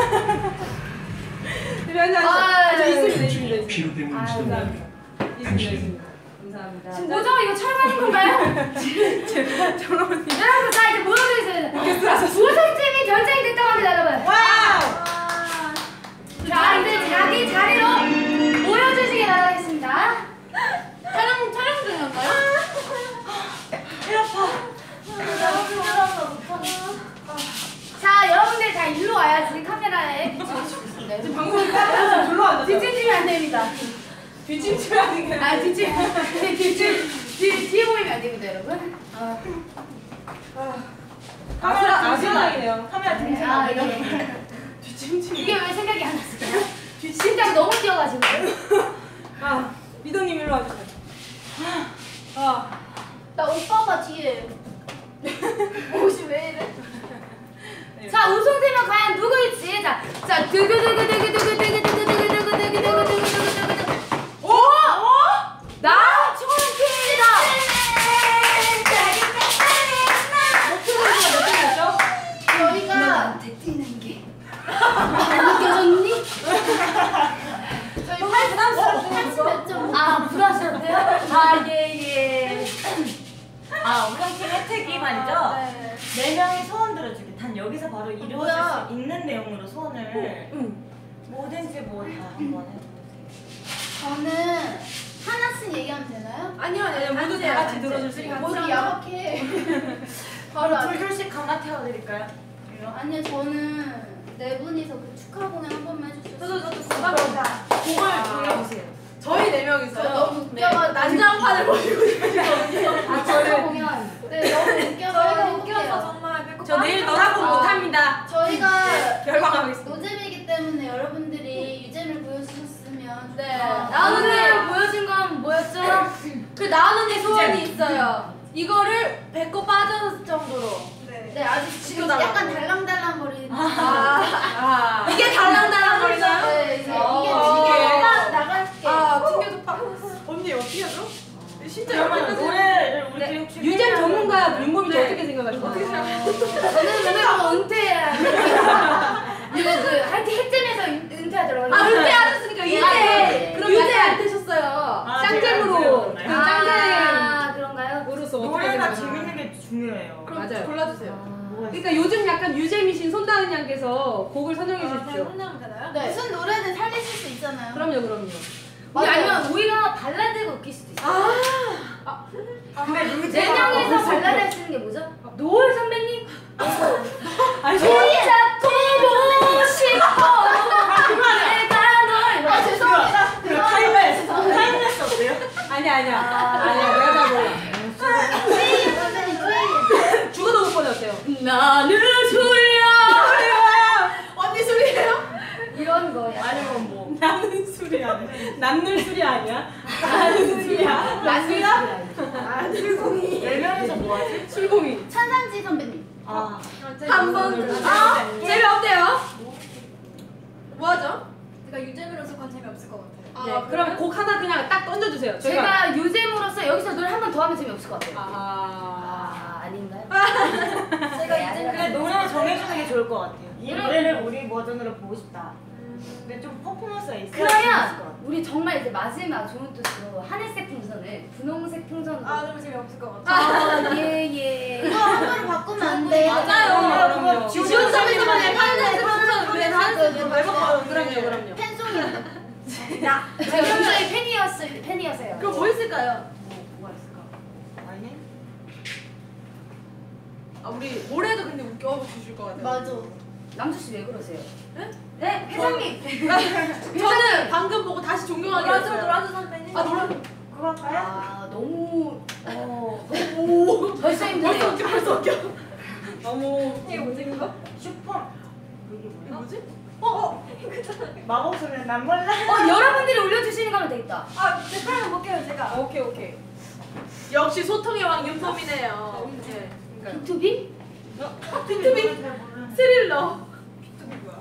대표님 한잔 하시죠. 아, 저 있습니다, 있습니다. 피로 때문에 아, 시도는 있습니다, 당신이 있습니다. 감사합니다. 지금 뭐죠? 이거 촬영하는 건가요? 저런 여러분 자 이제 모여주세요. 우승팀이 결정이 됐다고 합니다 여러분. 와우! 자 이제 자기 자리로 모여주시기 바라겠습니다. 촬영 촬영 중이었나요? 자 여러분들 다 일로 와야지 카메라에 비춰주시겠습니다. 지금 방송이 따라서 졸로 앉았어요. 뒷짐지면 안 됩니다. 뒷짐 하는 게 아 뒷짐 뒷짐 뒤 뒤에 보이면 안 됩니다 여러분. 카메라 아시나이네요. 카메라 등지 아 이게 뒷짐 이게 왜 생각이 안 났어요? 심장이 너무 뛰어가지고. 아, 미도님 일로 와주세요. 아, 나 오빠가 뒤에. 옷이 왜 이래? 자 우승팀은 과연 누구일지 자, 자 두구두구두구두구두구두구두구두구두구두구두구두구두구 오! 나 초롱팀입니다. 저희가 뛰는 게 안 느껴졌니? 저희 팔 부담스럽죠? 몇 점? 아 부담스럽대요? 아 예예. 아 우승팀 혜택이 말이죠. 네. 네 명이 소원 들어주기. 단 여기서 바로 이루어질 뭐야? 수 있는 내용으로 소원을 뭐든지 뭐 다 한번 해보세요. 저는 하나씩 얘기하면 되나요? 아니요, 아니요, 모두 다 같이 들어줄 수 있어요. 뭐지 야박해. 바로 바로 앞- 둘둘씩 감아 태워드릴까요? 아니요 저는 네 분이서 그 축하 공연 한 번만 해주셨어요. 저도 저도 고맙습니다. 곡을 정해보세요. 저희 네 저 명이서요. 너무 웃겨가지고 난장판을 벌이고 싶으시거든요. 아 축하 공연. 네 너무 웃겨서 저희가 해볼게요. 웃겨서 정말 배꼽 저 내일 너라고 아. 못합니다. 저희가 결방하겠습니다. 노잼이기 때문에 여러분들이 유잼을 보여주셨으면 네. 좋겠다. 나오늘 보여준 건 뭐였죠? 그 나은 언니 소원이 있어요. 이거를 배꼽 빠져서 정도로. 네 아직 지금 시켜달라고. 약간 달랑달랑거리는 아, 이게 달랑달랑거리나요? 네 이제 이게 어. 이게 나 나갈게. 아, 튕겨도 빡. 언니 어떻게 하죠? 진짜 그러면 여기까지. 노래를 우리 네. 유잼 전문가 윤범이 어떻게 생각하세요? 어떻게 생각하세요? 저는 오늘 은퇴해야 이거 그 하여튼 핵점에서 은퇴하더라고요. 아, 은퇴하셨으니까 네. 유재. 그럼 유재 약간- 안 되셨어요. 아, 짱잼으로. 제가 그 그래요? 아 그런가요? 으로서 어떻게 노래가 생각하세요? 재밌는 게 중요해요. 그럼 맞아요. 골라주세요. 그러니까 요즘 약간 유잼이신 손다은 양께서 곡을 선정해 제가 주십시오. 혼나면 되나요? 네. 무슨 노래든 살리실 수 있잖아요. 그럼요, 그럼요. 우리 아니면 오히려 발라드가 웃길 수도 있어요. 아, 근데 네 루제가 명이서 발라드 할 수 있는 게 뭐죠? 노을 선배님? 아니, 진짜 보고 싶어 내가 널 아 죄송합니다. 그 타임레스 타임레스 어때요? 아니 아니야. 아니야, 내가 다 몰라. 트레이 선생님 트레이. 죽어도 못 보내어때요? 나는 술이야 언니 술이에요? 이런 거야. 아니면 뭐 나는 술이 아니야. 남는 술이 아니야. 나는 술이야. 나술이야. 아, 들공이. 네 명이서 뭐 하지? 술공이. 천상지 선배님. 아 한 번. 아, 재미없대요. 뭐하죠? 제가 유잼으로서 건 재미없을 것 같아요. 네, 그럼 곡 하나 그냥 딱 던져주세요. 저희가. 제가 요즘으로서 여기서 노래 한 번 더 하면 재미없을 것 같아요. 아. 아 아닌가요? 제가 네, 유잼 근데 노래를 정해주는 게 좋을 것 같아요. 이 노래를 우리 버전으로 보고 싶다. 근데 좀 퍼포먼스가 있어야 재밌을 것 그러면 같아요. 우리 정말 이제 마지막 좋은 뜻으로 하늘색 풍선을 분홍색 풍선으로 아, 너무 재미없을 것 같아요. 아예예 이거 한 번 바꾸면 안 돼. 맞아요. 그럼요. 지원 선배님만의 파란색 풍선 우리 하늘색 그럼요, 그럼요, 그럼요. 팬송인데. 제가 굉장히 팬이었을 팬이었어요. 그럼 뭐 있을까요? 뭐, 뭐가 있을까? 아니? 아, 우리 올해도 근데 웃겨 주실 것 같아요. 맞아. 남주 씨 왜 그러세요? 네? 네 회장님. 저는 방금 보고 다시 존경하게 노라조, 됐어요. 노라조 선배님. 아, 노라. 그거 할까요? 아 너무 어 오. 벌써 힘드네요. 웃겨, 벌써 웃겨. 너무. 이게 뭐지, 그거? 슈퍼 이게 이게 뭐야? 뭐지? 어? 마법소는 난 몰라. 어 여러분들이 올려주시는 거면 되겠다. 아, 댓글 한번 볼게요, 제가. 오케이, 오케이. 역시 소통의 왕 윤범이네요. 네. 그러니까요. 비투비? 비투비 스릴러. 비투비 뭐야?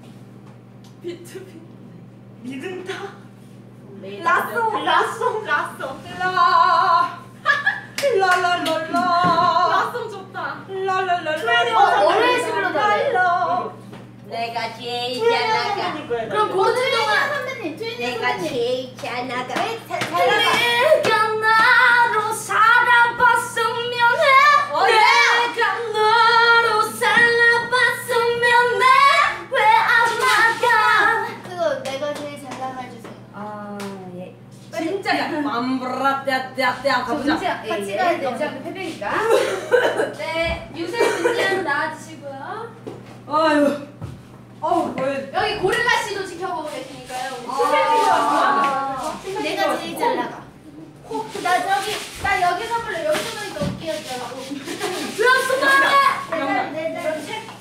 비투비. 믿음다. 라쏘. 라쏘 라쏘. 라. 라라라라. 라쏘 좋다. 라라라. 어레이스 불러줘야 돼. 내가 제일 잘 나가. 그럼 고른 동안 선배님, 트윈이 내가 선배님. 제일 잘 나가. 내가 나로 살아봤으면 해. 내가 너로 살아봤으면 해. 왜 안 나가? 그거 내가 제일 잘 나가 주세요. 아 예. 진짜 맘브라떼떼떼 가보자. 같이 가야 돼요. 영장 패배니까. 네, 유세 문제로 나와주시고요. 아유. 어우 왜? 여기 고릴라 씨도 지켜보고 계시니까요. 아, 내가 제일 잘 나가. 나 저기 나 여기서 볼래. 여기서 보니까 웃기겠죠. 들었어, 내가 내가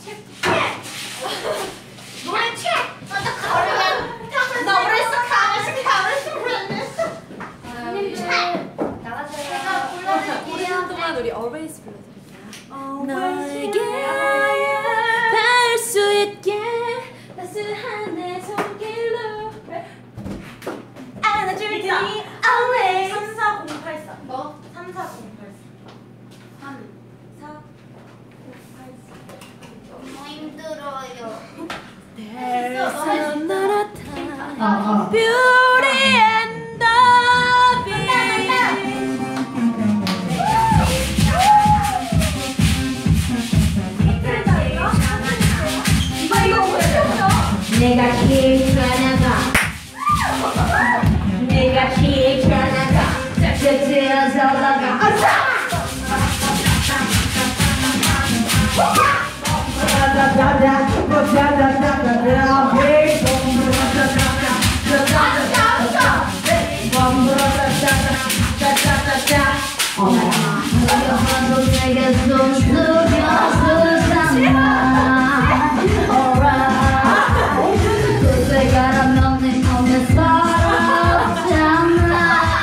노래 책. 나 오래 써 가만히 가만히 불렀어. 나가세요. 제가 불러드릴게요. 동안 우리 어베이스 불러드릴게요. 너에게 닿을 수 있게 따스한 내 손길로 안아줄 테니 always. 삼사공팔사. 뭐? 삼사공팔사. 삼. 사공팔사. 너무 힘들어요. there's another time beauty and the beast. 내가 제일 잘 나가. 내가 제일 잘 나가. 제일 잘 나가. 어머나 내게 손 숙여 수상아. Alright. 그새 가라면 내 몸에 살았잖아.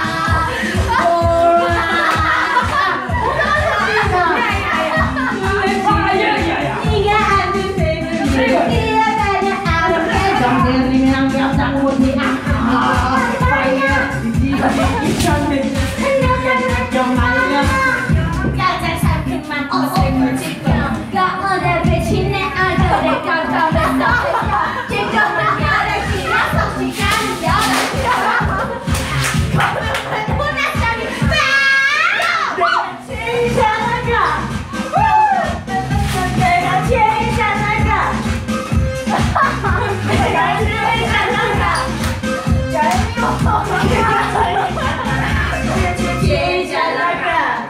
가장 상큼한 웃음을 짓고 가을의 빛이 내 얼굴에 깜깜했어. 지금은 열을 지나서 시간은 열을 지나서 보냈더니 내가 제일 잘 나가. 내가 제일 잘 나가. 내가 제일 잘 나가. 제일 잘 나가.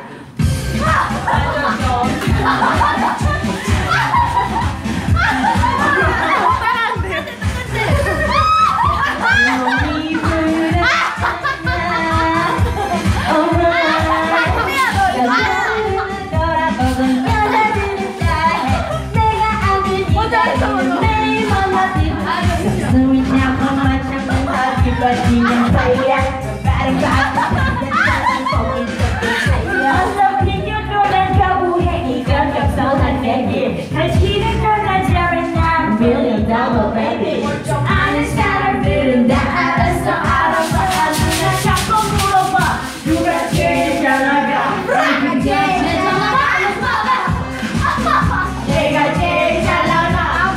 Million dollar baby. 아는 사람들은 다 알았어 알아봐. 누가 자꾸 물어봐. 누가 제일 잘 나가. 누가 제일 잘 나가. 내가 제일 잘 나가.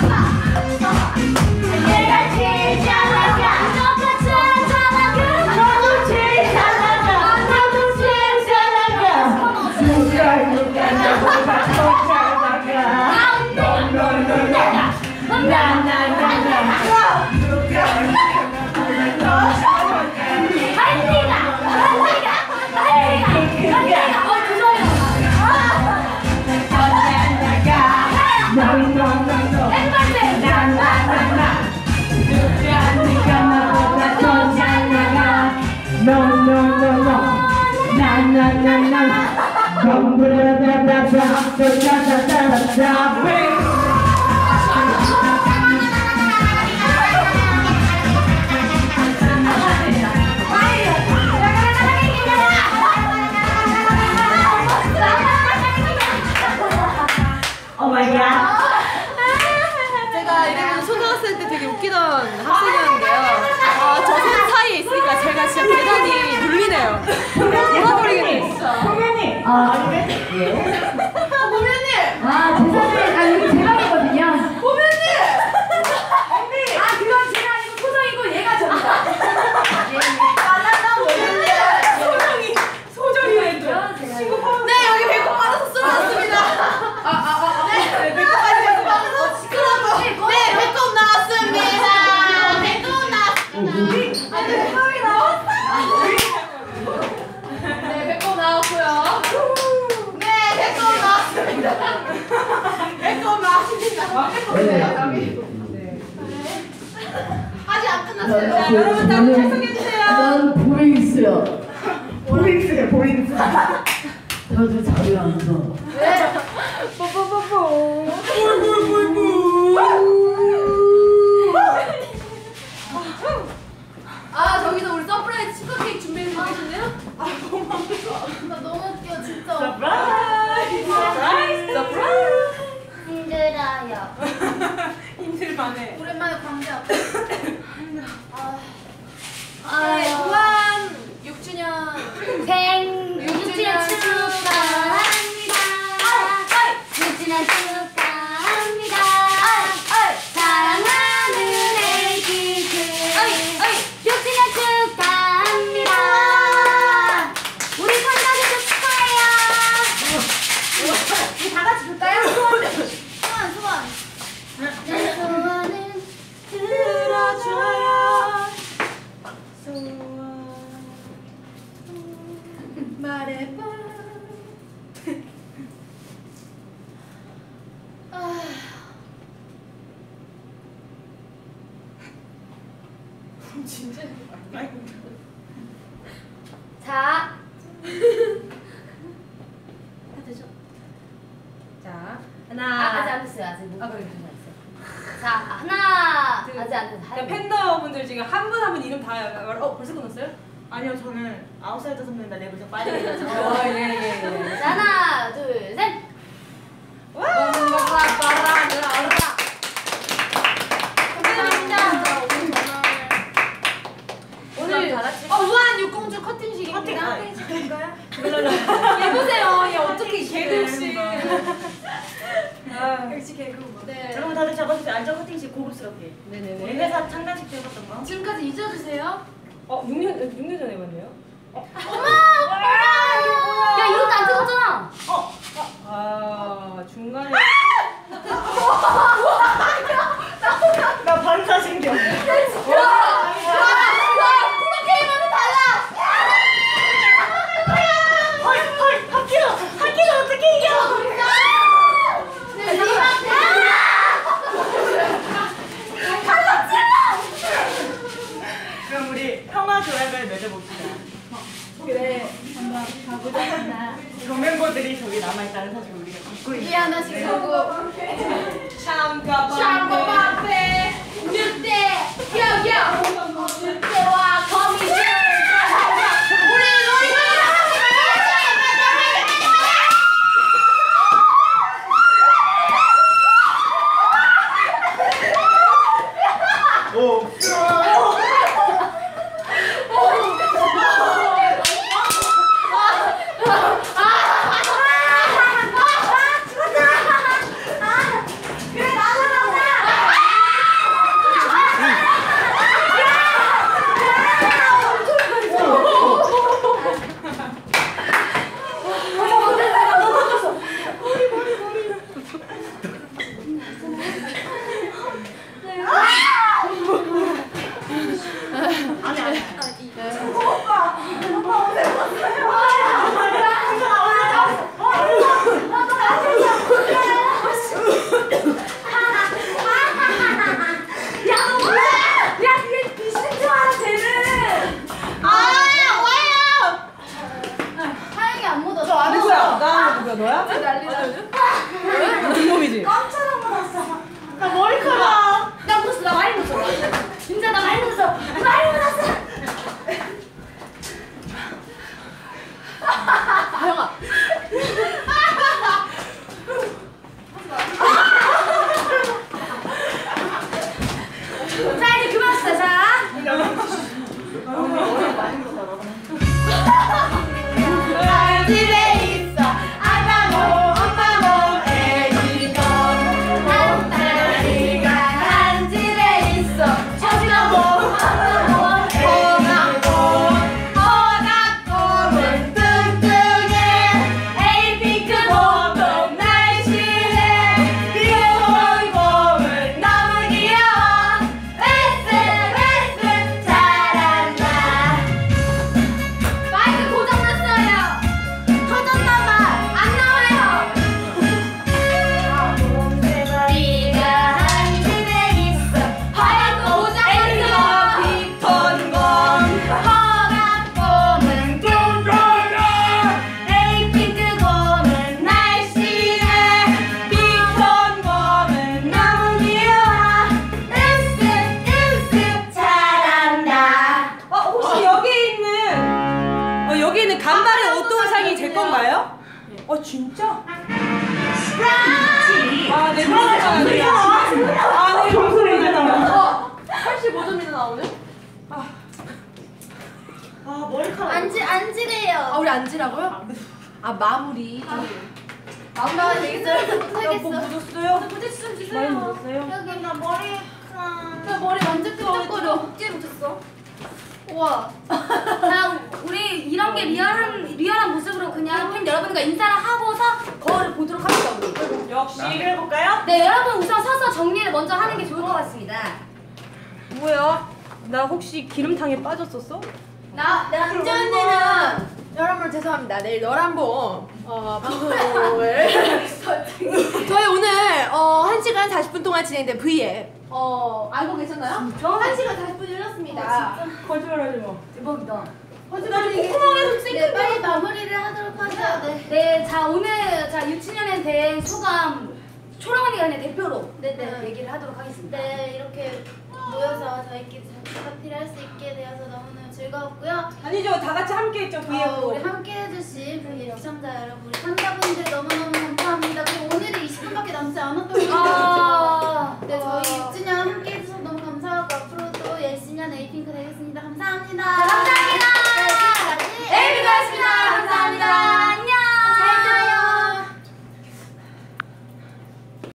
내가 제일 잘 나가. 너가 제일 잘 나가. 너도 제일 잘 나가. 나도 제일 잘 나가. 누가 누가 누가 더 잘 나가. 너너너너 나나나나 누가 할리가 할리가 할리가 어 그거요. 나나나가 너너너너 나나나나 누가 누가 나보다 더 잘 나가. 너너너너 나나나나 덤브라다다다 다다다다다. Oh my god. 제가 이름은 초등학생 때 되게 웃기던 학생이었는데요. 아, 저 손 사이에 있으니까 제가 진짜 대단히 눌리네요. 돌아버리겠네. 선배님. 아, 예. 고면님! 아, 죄송해요. 아직 안 끝났어요. 자, 여러분 다 착석해주세요. 난 보잉스야. 보잉스래 보잉스. 다들 자리에 앉아. 아 저기서 우리 서프라이즈 치즈 케이크 준비해 주셨네요? 나 너무 웃겨 진짜. 서프라이즈. 서프라이즈. 서프라이즈. 힘들어요. 힘들만해. 오랜만에 광대 아파. 네, 우한 육 주년 생 육 주년 육 주년 축하합니다. 육 주년 축하합니다. 사랑하는 에이핑크 육 주년 축하합니다. 우리 선생님도 축하해요. 우리 다 같이 볼까요? 소원 소원. 내 소원은 들어줘요. 말해봐. 아. 진짜. 자, 자, 아, 하나. 아직 안 됐어요. 아직 못 아, 그래. 자, 하나. 둘. 아직 안 됐어. 자, 팬더분들 지금 한 분 한 분 이름 다 알- 어, 벌써 끝났어요? 아니요 저는 아웃사이더 선배님 나 랩을 좀 빨리 해가지고. 어, 예, 예, 예. 자, 하나, 둘, 셋. 오늘 다 같이 어 우한 육공주 커팅식입니다. 커팅. 얘 보세요. 얘 어떻게 개그씨. 아, 역시 개그우먼. 네. 여러분 다들 잡아주세요. 안전 커팅식 고급스럽게. 네네네. 우리 회사 창단식 때 해봤던 거. 지금까지 잊어주세요. 어, 육 년, 육 년 전에 봤네요. 야, 이것도 안 찍었잖아. 어. 아, 중간에. 나 반사신경. 헐, 헐, 합기도, 합기도 어떻게 이겨? 그럼 우리 평화 조약을 맺어봅시다. 그래. 한번 가보자. 저 멤버들이 저기 남아있다는 사실 우리가 잊고 있는. 이 하나씩 하고. 참가 샹궈바페 늑대 여여 늑대와 거미줄 우리 오. 그래 나가라. 여기는 간발의 어떤 상이 제 건가요? 어 진짜? 아, 네, 그러니까. 아, 네, 어, 팔십오 점이나 나오네? 아, 머리카락. 안지 안지래요. 아, 우리 앉으라고요? 아, 마무리. 마음마가 얘기했어요. 뭐 못하겠어. 묻었어요? 부대찌 좀 많이 주세요. 묻었어요? 여기 나 머리. 나 머리 완전 끈적거려. 어깨 묻혔어. 우와. 자, 우리 이런 게 리얼한 리얼한 모습으로 그냥 팬 여러분과 인사를 하고서 거울을 보도록 합니다. 우리. 역시 해볼까요? 네, 여러분 우선 서서 정리를 먼저 하는 게 좋을 것 같습니다. 뭐야? 나 혹시 기름탕에 빠졌었어? 나, 남자 언니는 여러분 죄송합니다. 내일 열한봉 어, 방송을 저희 오늘 어, 한 시간 사십 분 동안 진행된 브이앱 어, 알고 계셨나요? 진짜? 한 시간 사십 분이 흘렀습니다. 거짓말하지 마. 대박이다. 네, 빨리 마무리를 하도록 하죠. 네. 네, 자 오늘 자 육 주년에 대한 소감 초롱 언니가 그냥 대표로 네, 네. 얘기를 하도록 하겠습니다. 네, 이렇게 모여서 저희끼리 잔치 파티를 할 수 있게 되어서 너무너무 즐거웠고요. 아니죠, 다 같이 함께 했죠, 어, 브이앱으로. 우리 함께 해주신 브이앱 시청자 여러분, 우리 판다분들 너무너무 감사합니다. 그리고 오늘이 이십 분밖에 남지 않았던 것 아, 네, 저희 육 주년 함께 해주셔서 너무 감사하고 앞으로도 열심히 한 에이핑크 되겠습니다. 감사합니다. 감사합니다.